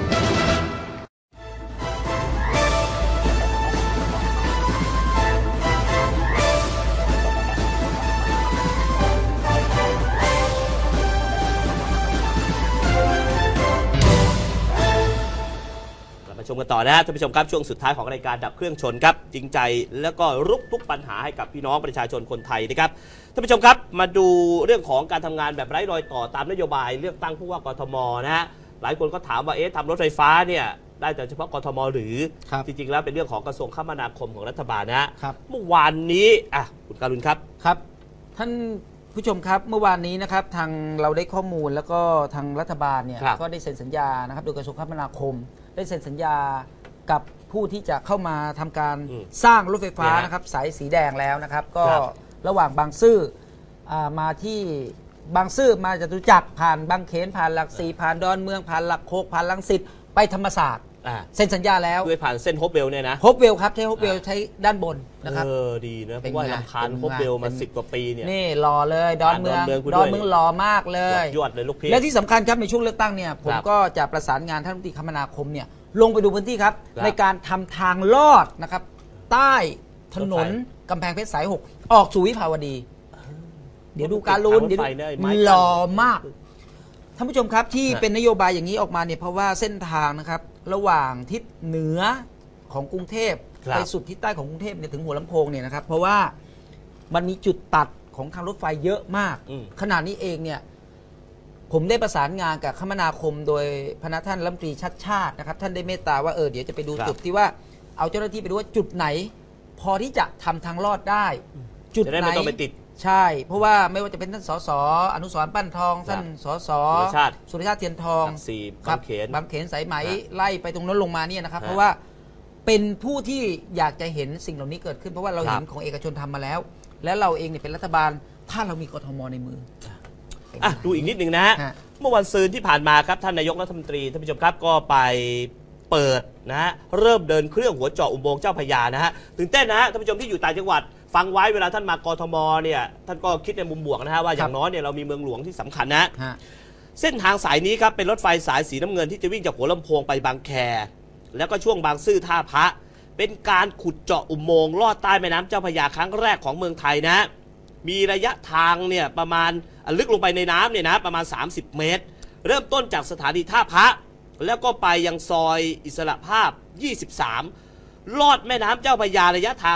ชมกันต่อนะฮะท่านผู้ชมครับช่วงสุดท้ายของรายการดับเครื่องชนครับจริงใจแล้วก็รุกทุกปัญหาให้กับพี่น้องประชาชนคนไทยนะครับท่านผู้ชมครับมาดูเรื่องของการทำงานแบบไร้รอยต่อตามนโยบายเลือกตั้งผู้ว่ากทมนะฮะหลายคนก็ถามว่าทำรถไฟฟ้าเนี่ยได้แต่เฉพาะกทมหรือจริงๆแล้วเป็นเรื่องของกระทรวงคมนาคมของรัฐบาลนะเมื่อวานนี้คุณการุณครับครับท่านผู้ชมครับเมื่อวานนี้นะครับทางเราได้ข้อมูลแล้วก็ทางรัฐบาลเนี่ยก็ได้เซ็นสัญญานะครับโดยกระทรวงคมนาคมได้เซ็นสัญญากับผู้ที่จะเข้ามาทำการสร้างรถไฟฟ้านะครับสายสีแดงแล้วนะครับก็ระหว่างบางซื่อมาที่บางซื่อมาจตุจักรผ่านบางเขนผ่านหลักสี่ผ่านดอนเมืองผ่านหลักโคกผ่านลังสิตไปธรรมศาสตร์เซ็นสัญญาแล้วด้วยผ่านเส้นโฮปเวลเนี่ยนะโฮปเวลครับใช้โฮปเวลใช้ด้านบนนะครับดีนะเพราะว่าลำคาญโฮปเวลมา10 กว่าปีเนี่ยนี่หล่อเลยดอนเมืองหล่อมากเลยยอดเลยลูกพี่และที่สำคัญครับในช่วงเลือกตั้งเนี่ยผมก็จะประสานงานท่านรัฐมนตรีคมนาคมเนี่ยลงไปดูพื้นที่ครับในการทำทางลอดนะครับใต้ถนนกำแพงเพชรสาย6ออกสู่วิภาวดีเดี๋ยวดูการลุ้นเดี๋ยวหล่อมากท่านผู้ชมครับที่เป็นนโยบายอย่างนี้ออกมาเนี่ยเพราะว่าเส้นทางนะครับระหว่างทิศเหนือของกรุงเทพไปสุดทิศใต้ของกรุงเทพเนี่ยถึงหัวลำโพงเนี่ยนะครับเพราะว่ามันมีจุดตัดของทางรถไฟเยอะมากขณะนี้เองเนี่ยผมได้ประสานงานกับคมนาคมโดยพนักท่านรัฐมนตรีชัดชาตินะครับท่านได้เมตตาว่าเดี๋ยวจะไปดูจุดที่ว่าเอาเจ้าหน้าที่ไปดูว่าจุดไหนพอที่จะทำทางลอดได้จุดไหนใช่เพราะว่าไม่ว่าจะเป็นท่านสสอนุสรณ์ปั้นทองท่านสสสุรชาติเทียนทองบางเขนสายไหมไล่ไปตรงนั้นลงมาเนี่ยนะครับเพราะว่าเป็นผู้ที่อยากจะเห็นสิ่งเหล่านี้เกิดขึ้นเพราะว่าเราเห็นของเอกชนทำมาแล้วแล้วเราเองเนี่ยเป็นรัฐบาลถ้าเรามีกทมในมือดูอีกนิดหนึ่งนะฮะเมื่อวันซืนที่ผ่านมาครับท่านนายกรัฐมนตรีท่านผู้ชมครับก็ไปเปิดนะฮะเริ่มเดินเครื่องหัวเจาะอุโมงค์เจ้าพระยานะฮะตื่นเต้นนะฮะท่านผู้ชมที่อยู่ต่างจังหวัดฟังไว้เวลาท่านมากทมเนี่ยท่านก็คิดในมุมบวกนะฮะว่าอย่างน้อยเนี่ยเรามีเมืองหลวงที่สำคัญนะเส้นทางสายนี้ครับเป็นรถไฟสายสีน้ำเงินที่จะวิ่งจากหัวลำโพงไปบางแคแล้วก็ช่วงบางซื่อท่าพระเป็นการขุดเจาะอุโมงค์ลอดใต้แม่น้ำเจ้าพระยาครั้งแรกของเมืองไทยนะมีระยะทางเนี่ยประมาณลึกลงไปในน้ำเนี่ยนะประมาณ30 เมตรเริ่มต้นจากสถานีท่าพระแล้วก็ไปยังซอยอิสระภาพ23ลอดแม่น้ำเจ้าพระยาระยะทาง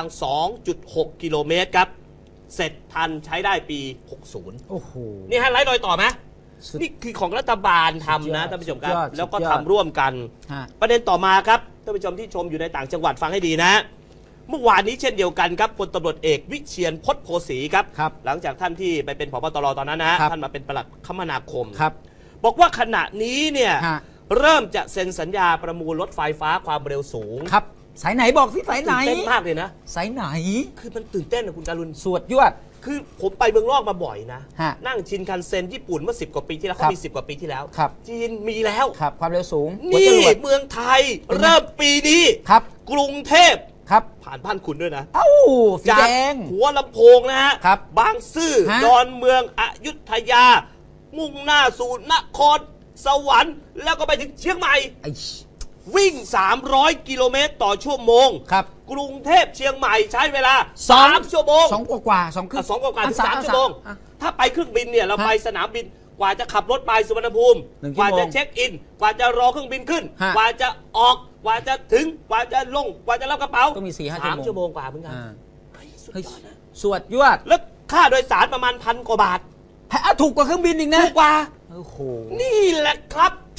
2.6 กิโลเมตรครับเสร็จทันใช้ได้ปี 60 โอ้โหนี่ฮะไร้รอยต่อไหมนี่คือของรัฐบาลทำนะท่านผู้ชมครับแล้วก็ทำร่วมกันประเด็นต่อมาครับท่านผู้ชมที่ชมอยู่ในต่างจังหวัดฟังให้ดีนะเมื่อวานนี้เช่นเดียวกันครับพลตำรวจเอกวิเชียรพจน์โพสีครับหลังจากท่านที่ไปเป็นผบตรตอนนั้นนะท่านมาเป็นปลัดคมนาคมบอกว่าขณะนี้เนี่ยเริ่มจะเซ็นสัญญาประมูลรถไฟฟ้าความเร็วสูงครับสายไหนบอกสิสายไหนตื่นเต้นมากเลยนะสายไหนคือมันตื่นเต้นนะคุณการุณสวดยวดคือผมไปเมืองนอกมาบ่อยนะนั่งชินคันเซ็นญี่ปุ่นเมื่อ10 กว่าปีที่แล้วเขามี10 กว่าปีที่แล้วจีนมีแล้วความเร็วสูงนี่เมืองไทยเริ่มปีนี้กรุงเทพผ่านบ้านคุณด้วยนะจากหัวลำโพงนะฮะบางซื่อดอนเมืองอยุธยามุ่งหน้าสู่นครสวรรค์แล้วก็ไปถึงเชียงใหม่วิ่ง300 กิโลเมตรต่อชั่วโมงกรุงเทพเชียงใหม่ใช้เวลา3 ชั่วโมง 2 กว่า2 ถึง 3 ชั่วโมงถ้าไปเครื่องบินเนี่ยเราไปสนามบินกว่าจะขับรถไปสุวรรณภูมิกว่าจะเช็คอินกว่าจะรอเครื่องบินขึ้นกว่าจะออกกว่าจะถึงกว่าจะลงกว่าจะรับกระเป๋าก็มี 4-5 ชั่วโมงกว่าเหมือนกันสวดยวดแล้วค่าโดยสารประมาณ1,000 กว่าบาทถูกกว่าเครื่องบินอีกนะถูกกว่าโอ้โหนี่แหละครับ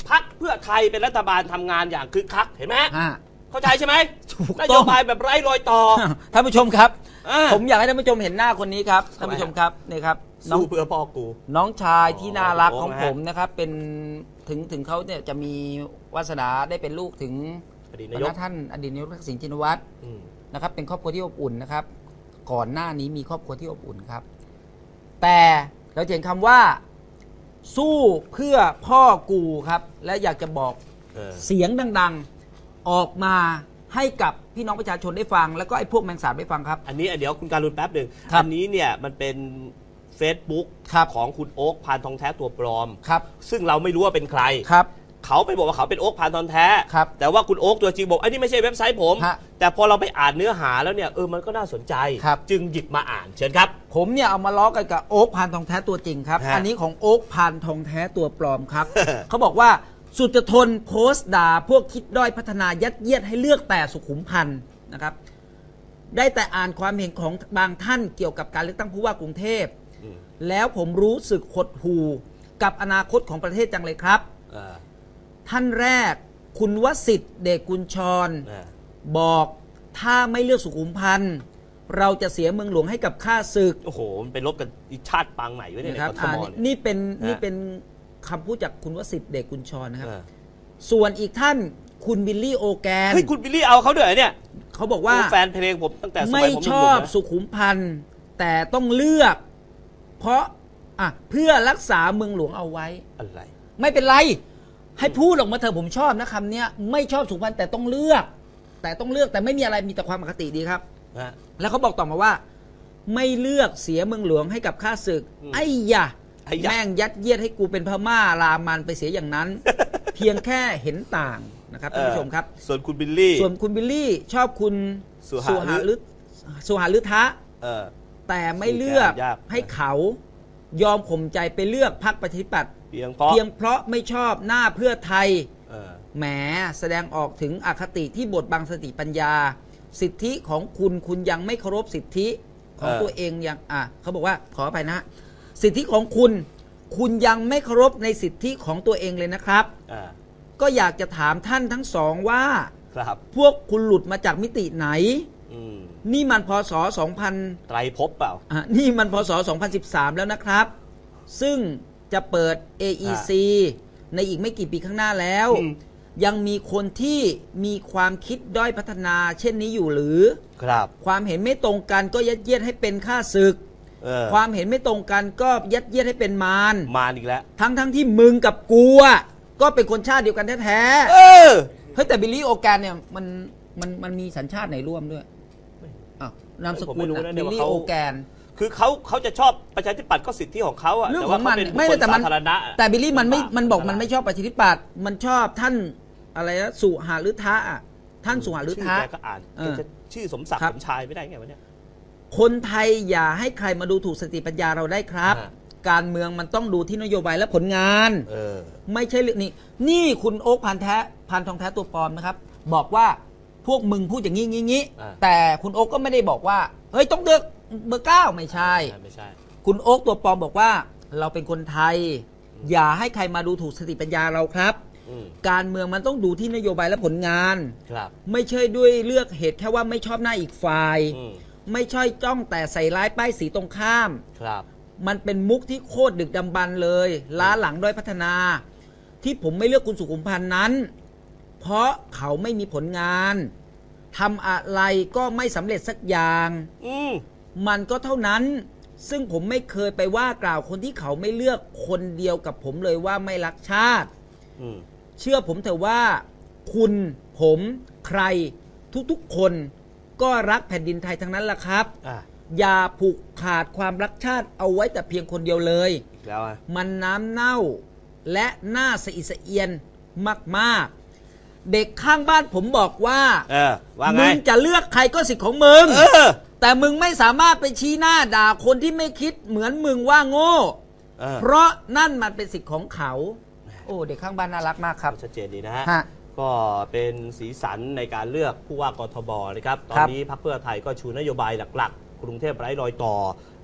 พรรคเพื่อไทยเป็นรัฐบาลทำงานอย่างคึกคักเห็นไหมเข้าใจใช่ไหมถูกนต้โยองบายแบบไร้รอยต่อท่านผู้ชมครับอ่าผมอยากให้ท่านผู้ชมเห็นหน้าคนนี้ครับท่านผู้ชมครับนี่ครับน้องสู้เพื่อพ่อกูน้องชายที่น่ารักโอ้ของนะฮะผมนะครับเป็นถึงเขาเนี่ยจะมีวาสนาได้เป็นลูกถึงอดีตพนายกระท่านอดีตนายกทักษิณชินวัตรอืมนะครับเป็นครอบครัวที่อบอุ่นนะครับก่อนหน้านี้มีครอบครัวที่อบอุ่นครับ แต่เราเห็นคำว่าสู้เพื่อพ่อกูครับและอยากจะบอก เสียงดังๆออกมาให้กับพี่น้องประชาชนได้ฟังแล้วก็ไอ้พวกแมงสาบได้ฟังครับอันนี้เดี๋ยวคุณการุณแป๊บหนึ่งครับอันนี้เนี่ยมันเป็น Facebook ครับของคุณโอ๊คพานทองแท้ตัวปลอมครับซึ่งเราไม่รู้ว่าเป็นใครครับเขาไปบอกว่าเขาเป็นโอ๊คพานทองแท้ครับแต่ว่าคุณโอ๊คตัวจริงบอกไอ้นี่ไม่ใช่เว็บไซต์ผมฮะแต่พอเราไปอ่านเนื้อหาแล้วเนี่ยมันก็น่าสนใจครับจึงหยิบมาอ่านเชิญครับผมเนี่ยเอามาล้อกันกับโอ๊คพานทองแท้ตัวจริงครับฮะอันนี้ของโอ๊คพานทองแท้ตัวปลอมครับ เขาบอกว่าสุดจะทนโพสต์ด่าพวกคิดด้อยพัฒนายัดเยียดให้เลือกแต่สุขุมพันธ์นะครับ ได้แต่อ่านความเห็นของบางท่านเกี่ยวกับการเลือกตั้งผู้ว่ากรุงเทพ แล้วผมรู้สึกหดหู่กับอนาคตของประเทศจังเลยครับ ท่านแรกคุณวสิทธิ์เดชกุลชร บอกถ้าไม่เลือกสุขุมพันธ์เราจะเสียเมืองหลวงให้กับข้าศึกโอ้โหมันไปลบกันอีชาติปางใหม่ไว้เนี่ยในนะครับกทมเนี่ยนี่เป็นคำพูดจากคุณวสิทธิ์เดชกุลชรนะครับอ่าส่วนอีกท่านคุณบิลลี่โอแกนเฮ้ยคุณบิลลี่เอาเขาด้วยเหรอเนี่ยเขาบอกว่าแฟนเพลงผมตั้งแต่สมัไม่ยผมชหอนุ่บมๆนะสุขุมพันธ์แต่ต้องเลือก เพราะเพื่อรักษาเมืองหลวงเอาไว้อะไรไม่เป็นไร ให้พูดออกมาเถอะผมชอบนะคำเนี้ยไม่ชอบสุขุมพันธ์แต่ต้องเลือก แต่ไม่มีอะไรมีแต่ความปกติดีครับฮะแล้วเขาบอกต่อมาว่า ไม่เลือกเสียเมืองหลวงให้กับข้าศึกอืมไอ้ยะไอ้ยะแม่งยัดเยียดให้กูเป็นพม่ารามันไปเสียอย่างนั้น เพียงแค่เห็นต่างนะครับท่านผู้ชมครับส่วนคุณบิลลี่ส่วนคุณบิลลี่ชอบคุณสุหฤสุหฤทะเออแต่ไม่เลือกยากให้เขายอมข่มใจไปเลือกพรรคประชาธิปัตย์เพียงเพราะเพียงเพราะไม่ชอบหน้าเพื่อไทยเออแหมแสดงออกถึงอคติที่บดบังสติปัญญา สิทธิของคุณยังไม่เคารพสิทธิของตัวเองอย่างเขาบอกว่าขอไปนะ สิทธิของคุณยังไม่เคารพในสิทธิของตัวเองเลยนะครับอ่าก็อยากจะถามท่านทั้งสองว่าครับพวกคุณหลุดมาจากมิติไหนอืมนี่มันพศ2000 ไตรภพเปล่านี่มันพศ2013 แล้วนะครับ ซึ่งจะเปิด AEC ในอีกไม่กี่ปีข้างหน้าแล้วอืมยังมีคนที่มีความคิดด้อยพัฒนาเช่นนี้อยู่หรือครับความเห็นไม่ตรงกันก็ยัดเยียดให้เป็นข้าศึกเออความเห็นไม่ตรงกันก็ยัดเยียดให้เป็นมารมาอีกแล้วทั้งที่มึงกับกูก็เป็นคนชาติเดียวกันแท้เออๆเฮ้ยแต่บิลลี่โอแกนเนี่ยมันมีสัญชาติไหนร่วมด้วยอ้าวนามสผมกุไม่ลรู้อะนะเนี่บิยลว่าลี่เขาโอแกนคือเขาจะชอบประชาธิปัตย์ก็สิทธิของเขาอะเรื่องแต่ขอว่าง เขามันเป็นไม่บุคคลแต่มันสาธารณะแต่บิลลี่มันไม่ลำบากมันบอกมันไม่ชอบประชาธิปัตย์มันชอบท่านอะไรนะสุหฤทะอะท่านสุหฤชื่อทะแกก็อ่านเออแกจะชื่อสมศักดิ์ครับสมชายไม่ได้ไงวะเนี่ยคนไทยอย่าให้ใครมาดูถูกสติปัญญาเราได้ครับฮะการเมืองมันต้องดูที่นโยบายและผลงานเออไม่ใช่เรื่องนี้นี่คุณโอ๊คพันทองแท้ตัวปลอมนะครับ บอกว่าพวกมึงพูดอย่างงี้อ่าแต่คุณโอ๊คก็ไม่ได้บอกว่าเฮ้ยต้องเลือกเบอร์ 9ไม่ใช่ไม่ใช่คุณโอ๊คตัวปลอมบอกว่าเราเป็นคนไทย อย่าให้ใครมาดูถูกสติปัญญาเราครับอืมการเมืองมันต้องดูที่นโยบายและผลงานครับไม่ใช่ด้วยเลือกเหตุแค่ว่าไม่ชอบหน้าอีกฝ่ายอืมไม่ใช่จ้องแต่ใส่ร้ายป้ายสีตรงข้ามครับมันเป็นมุกที่โคตรดึกดำบรรพ์เลย ล้าหลังด้อยพัฒนา ที่ผมไม่เลือกคุณสุขุมพันธ์นั้น เพราะเขาไม่มีผลงานทำอะไรก็ไม่สำเร็จสักอย่างอืมมันก็เท่านั้น ซึ่งผมไม่เคยไปว่ากล่าวคนที่เขาไม่เลือกคนเดียวกับผมเลยว่าไม่รักชาติอืมเชื่อผมเถอะว่า คุณผมใครทุกๆคนก็รักแผ่นดินไทยทั้งนั้นแหละครับอ่ะอย่าผูกขาดความรักชาติเอาไว้แต่เพียงคนเดียวเลยอีกแล้วอ่ะมันน้ำเน่าและน่าสะอิดสะเอียนมากๆ เด็กข้างบ้านผมบอกว่าเออ ว่าไงมึงจะเลือกใครก็สิทธิ์ของมึงเออแต่มึงไม่สามารถไปชี้หน้าด่าคนที่ไม่คิดเหมือนมึงว่าโง่เออเพราะนั่นมันเป็นสิทธิ์ของเขา โอ้เด็กข้างบ้านน่ารักมากครับชัดเจนดีนะฮะฮะก็เป็นสีสันในการเลือกผู้ว่ากทบนะครับ ตอนนี้พรรคเพื่อไทยก็ชูนโยบายหลักๆ กรุงเทพไร้รอยต่อ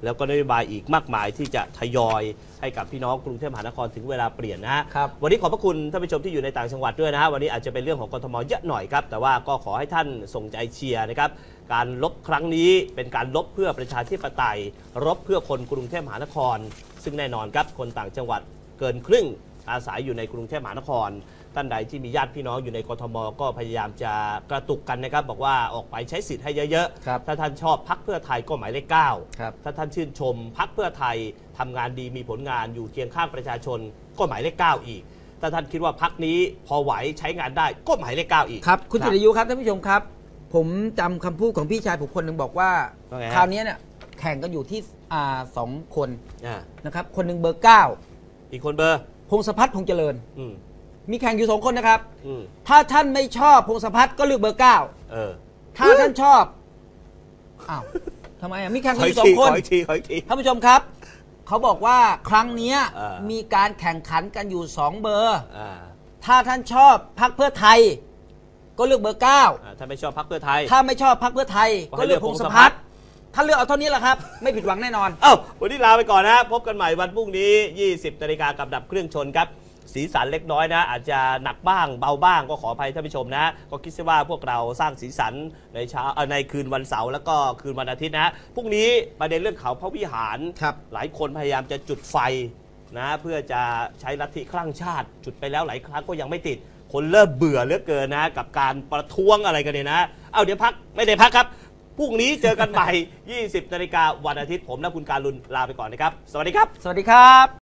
แล้วก็นโยบายอีกมากมายที่จะทยอยให้กับพี่น้องกรุงเทพมหานครถึงเวลาเปลี่ยนนะฮะวันนี้ขอบพระคุณท่านผู้ชมที่อยู่ในต่างจังหวัดด้วยนะฮะวันนี้อาจจะเป็นเรื่องของกทมเยอะหน่อยครับแต่ว่าก็ขอให้ท่านส่งใจเชียร์นะครับการลบครั้งนี้เป็นการลบเพื่อประชาธิปไตยรบเพื่อคนกรุงเทพมหานครซึ่งแน่นอนครับคนต่างจังหวัดเกินครึ่งอาศัยอยู่ในกรุงเทพมหานครท่านใดที่มีญาติพี่น้องอยู่ในกทมก็พยายามจะกระตุกกันนะครับบอกว่าออกไปใช้สิทธิ์ให้เยอะๆถ้าท่านชอบพรรคเพื่อไทยก็หมายเลข 9ถ้าท่านชื่นชมพรรคเพื่อไทยทำงานดีมีผลงานอยู่เคียงข้างประชาชนก็หมายเลข 9อีกถ้าท่านคิดว่าพรรคนี้พอไหวใช้งานได้ก็หมายเลข 9อีกครับคุณจิรยุครับท่านผู้ชมครับผมจำคำพูดของพี่ชายผมคนหนึ่งบอกว่าคราวนี้เนี่ยแข่งกันอยู่ที่2 คนนะครับคนหนึ่งเบอร์ 9 อีกคนเบอร์พงศพัฒน์พงษ์เจริญมีแข่งอยู่2 คนนะครับถ้าท่านไม่ชอบพงศพัฒน์ก็เลือกเบอร์ 9ถ้าท่านชอบอ้าวทำไมมีแข่งกันอยู่2 คนท่านผู้ชมครับเขาบอกว่าครั้งนี้มีการแข่งขันกันอยู่2 เบอร์ถ้าท่านชอบพรรคเพื่อไทยก็เลือกเบอร์ 9ถ้าไม่ชอบพรรคเพื่อไทยถ้าไม่ชอบพรรคเพื่อไทยก็เลือกพงศพัฒน์ท่านเลือกเอาเท่านี้แหละครับไม่ผิดหวังแน่นอนวันนี้ลาไปก่อนนะพบกันใหม่วันพรุ่งนี้ 20 นาฬิกากับดับเครื่องชนครับสีสันเล็กน้อยนะอาจจะหนักบ้างเบาบ้างก็ขออภัยท่านผู้ชมนะก็คิดซะว่าพวกเราสร้างสีสันในเช้าในคืนวันเสาร์แล้วก็คืนวันอาทิตย์นะพรุ่งนี้ประเด็นเรื่องเขาพระวิหารหลายคนพยายามจะจุดไฟนะเพื่อจะใช้ลัทธิคลั่งชาติจุดไปแล้วหลายครั้งก็ยังไม่ติดคนเริ่มเบื่อเหลือเกินนะกับการประท้วงอะไรกันเนี่ยนะเดี๋ยวพักไม่ได้พักครับพรุ่งนี้เจอกันใหม่ 20 นาฬิกาวันอาทิตย์ผมและคุณการุณลาไปก่อนนะครับสวัสดีครับสวัสดีครับ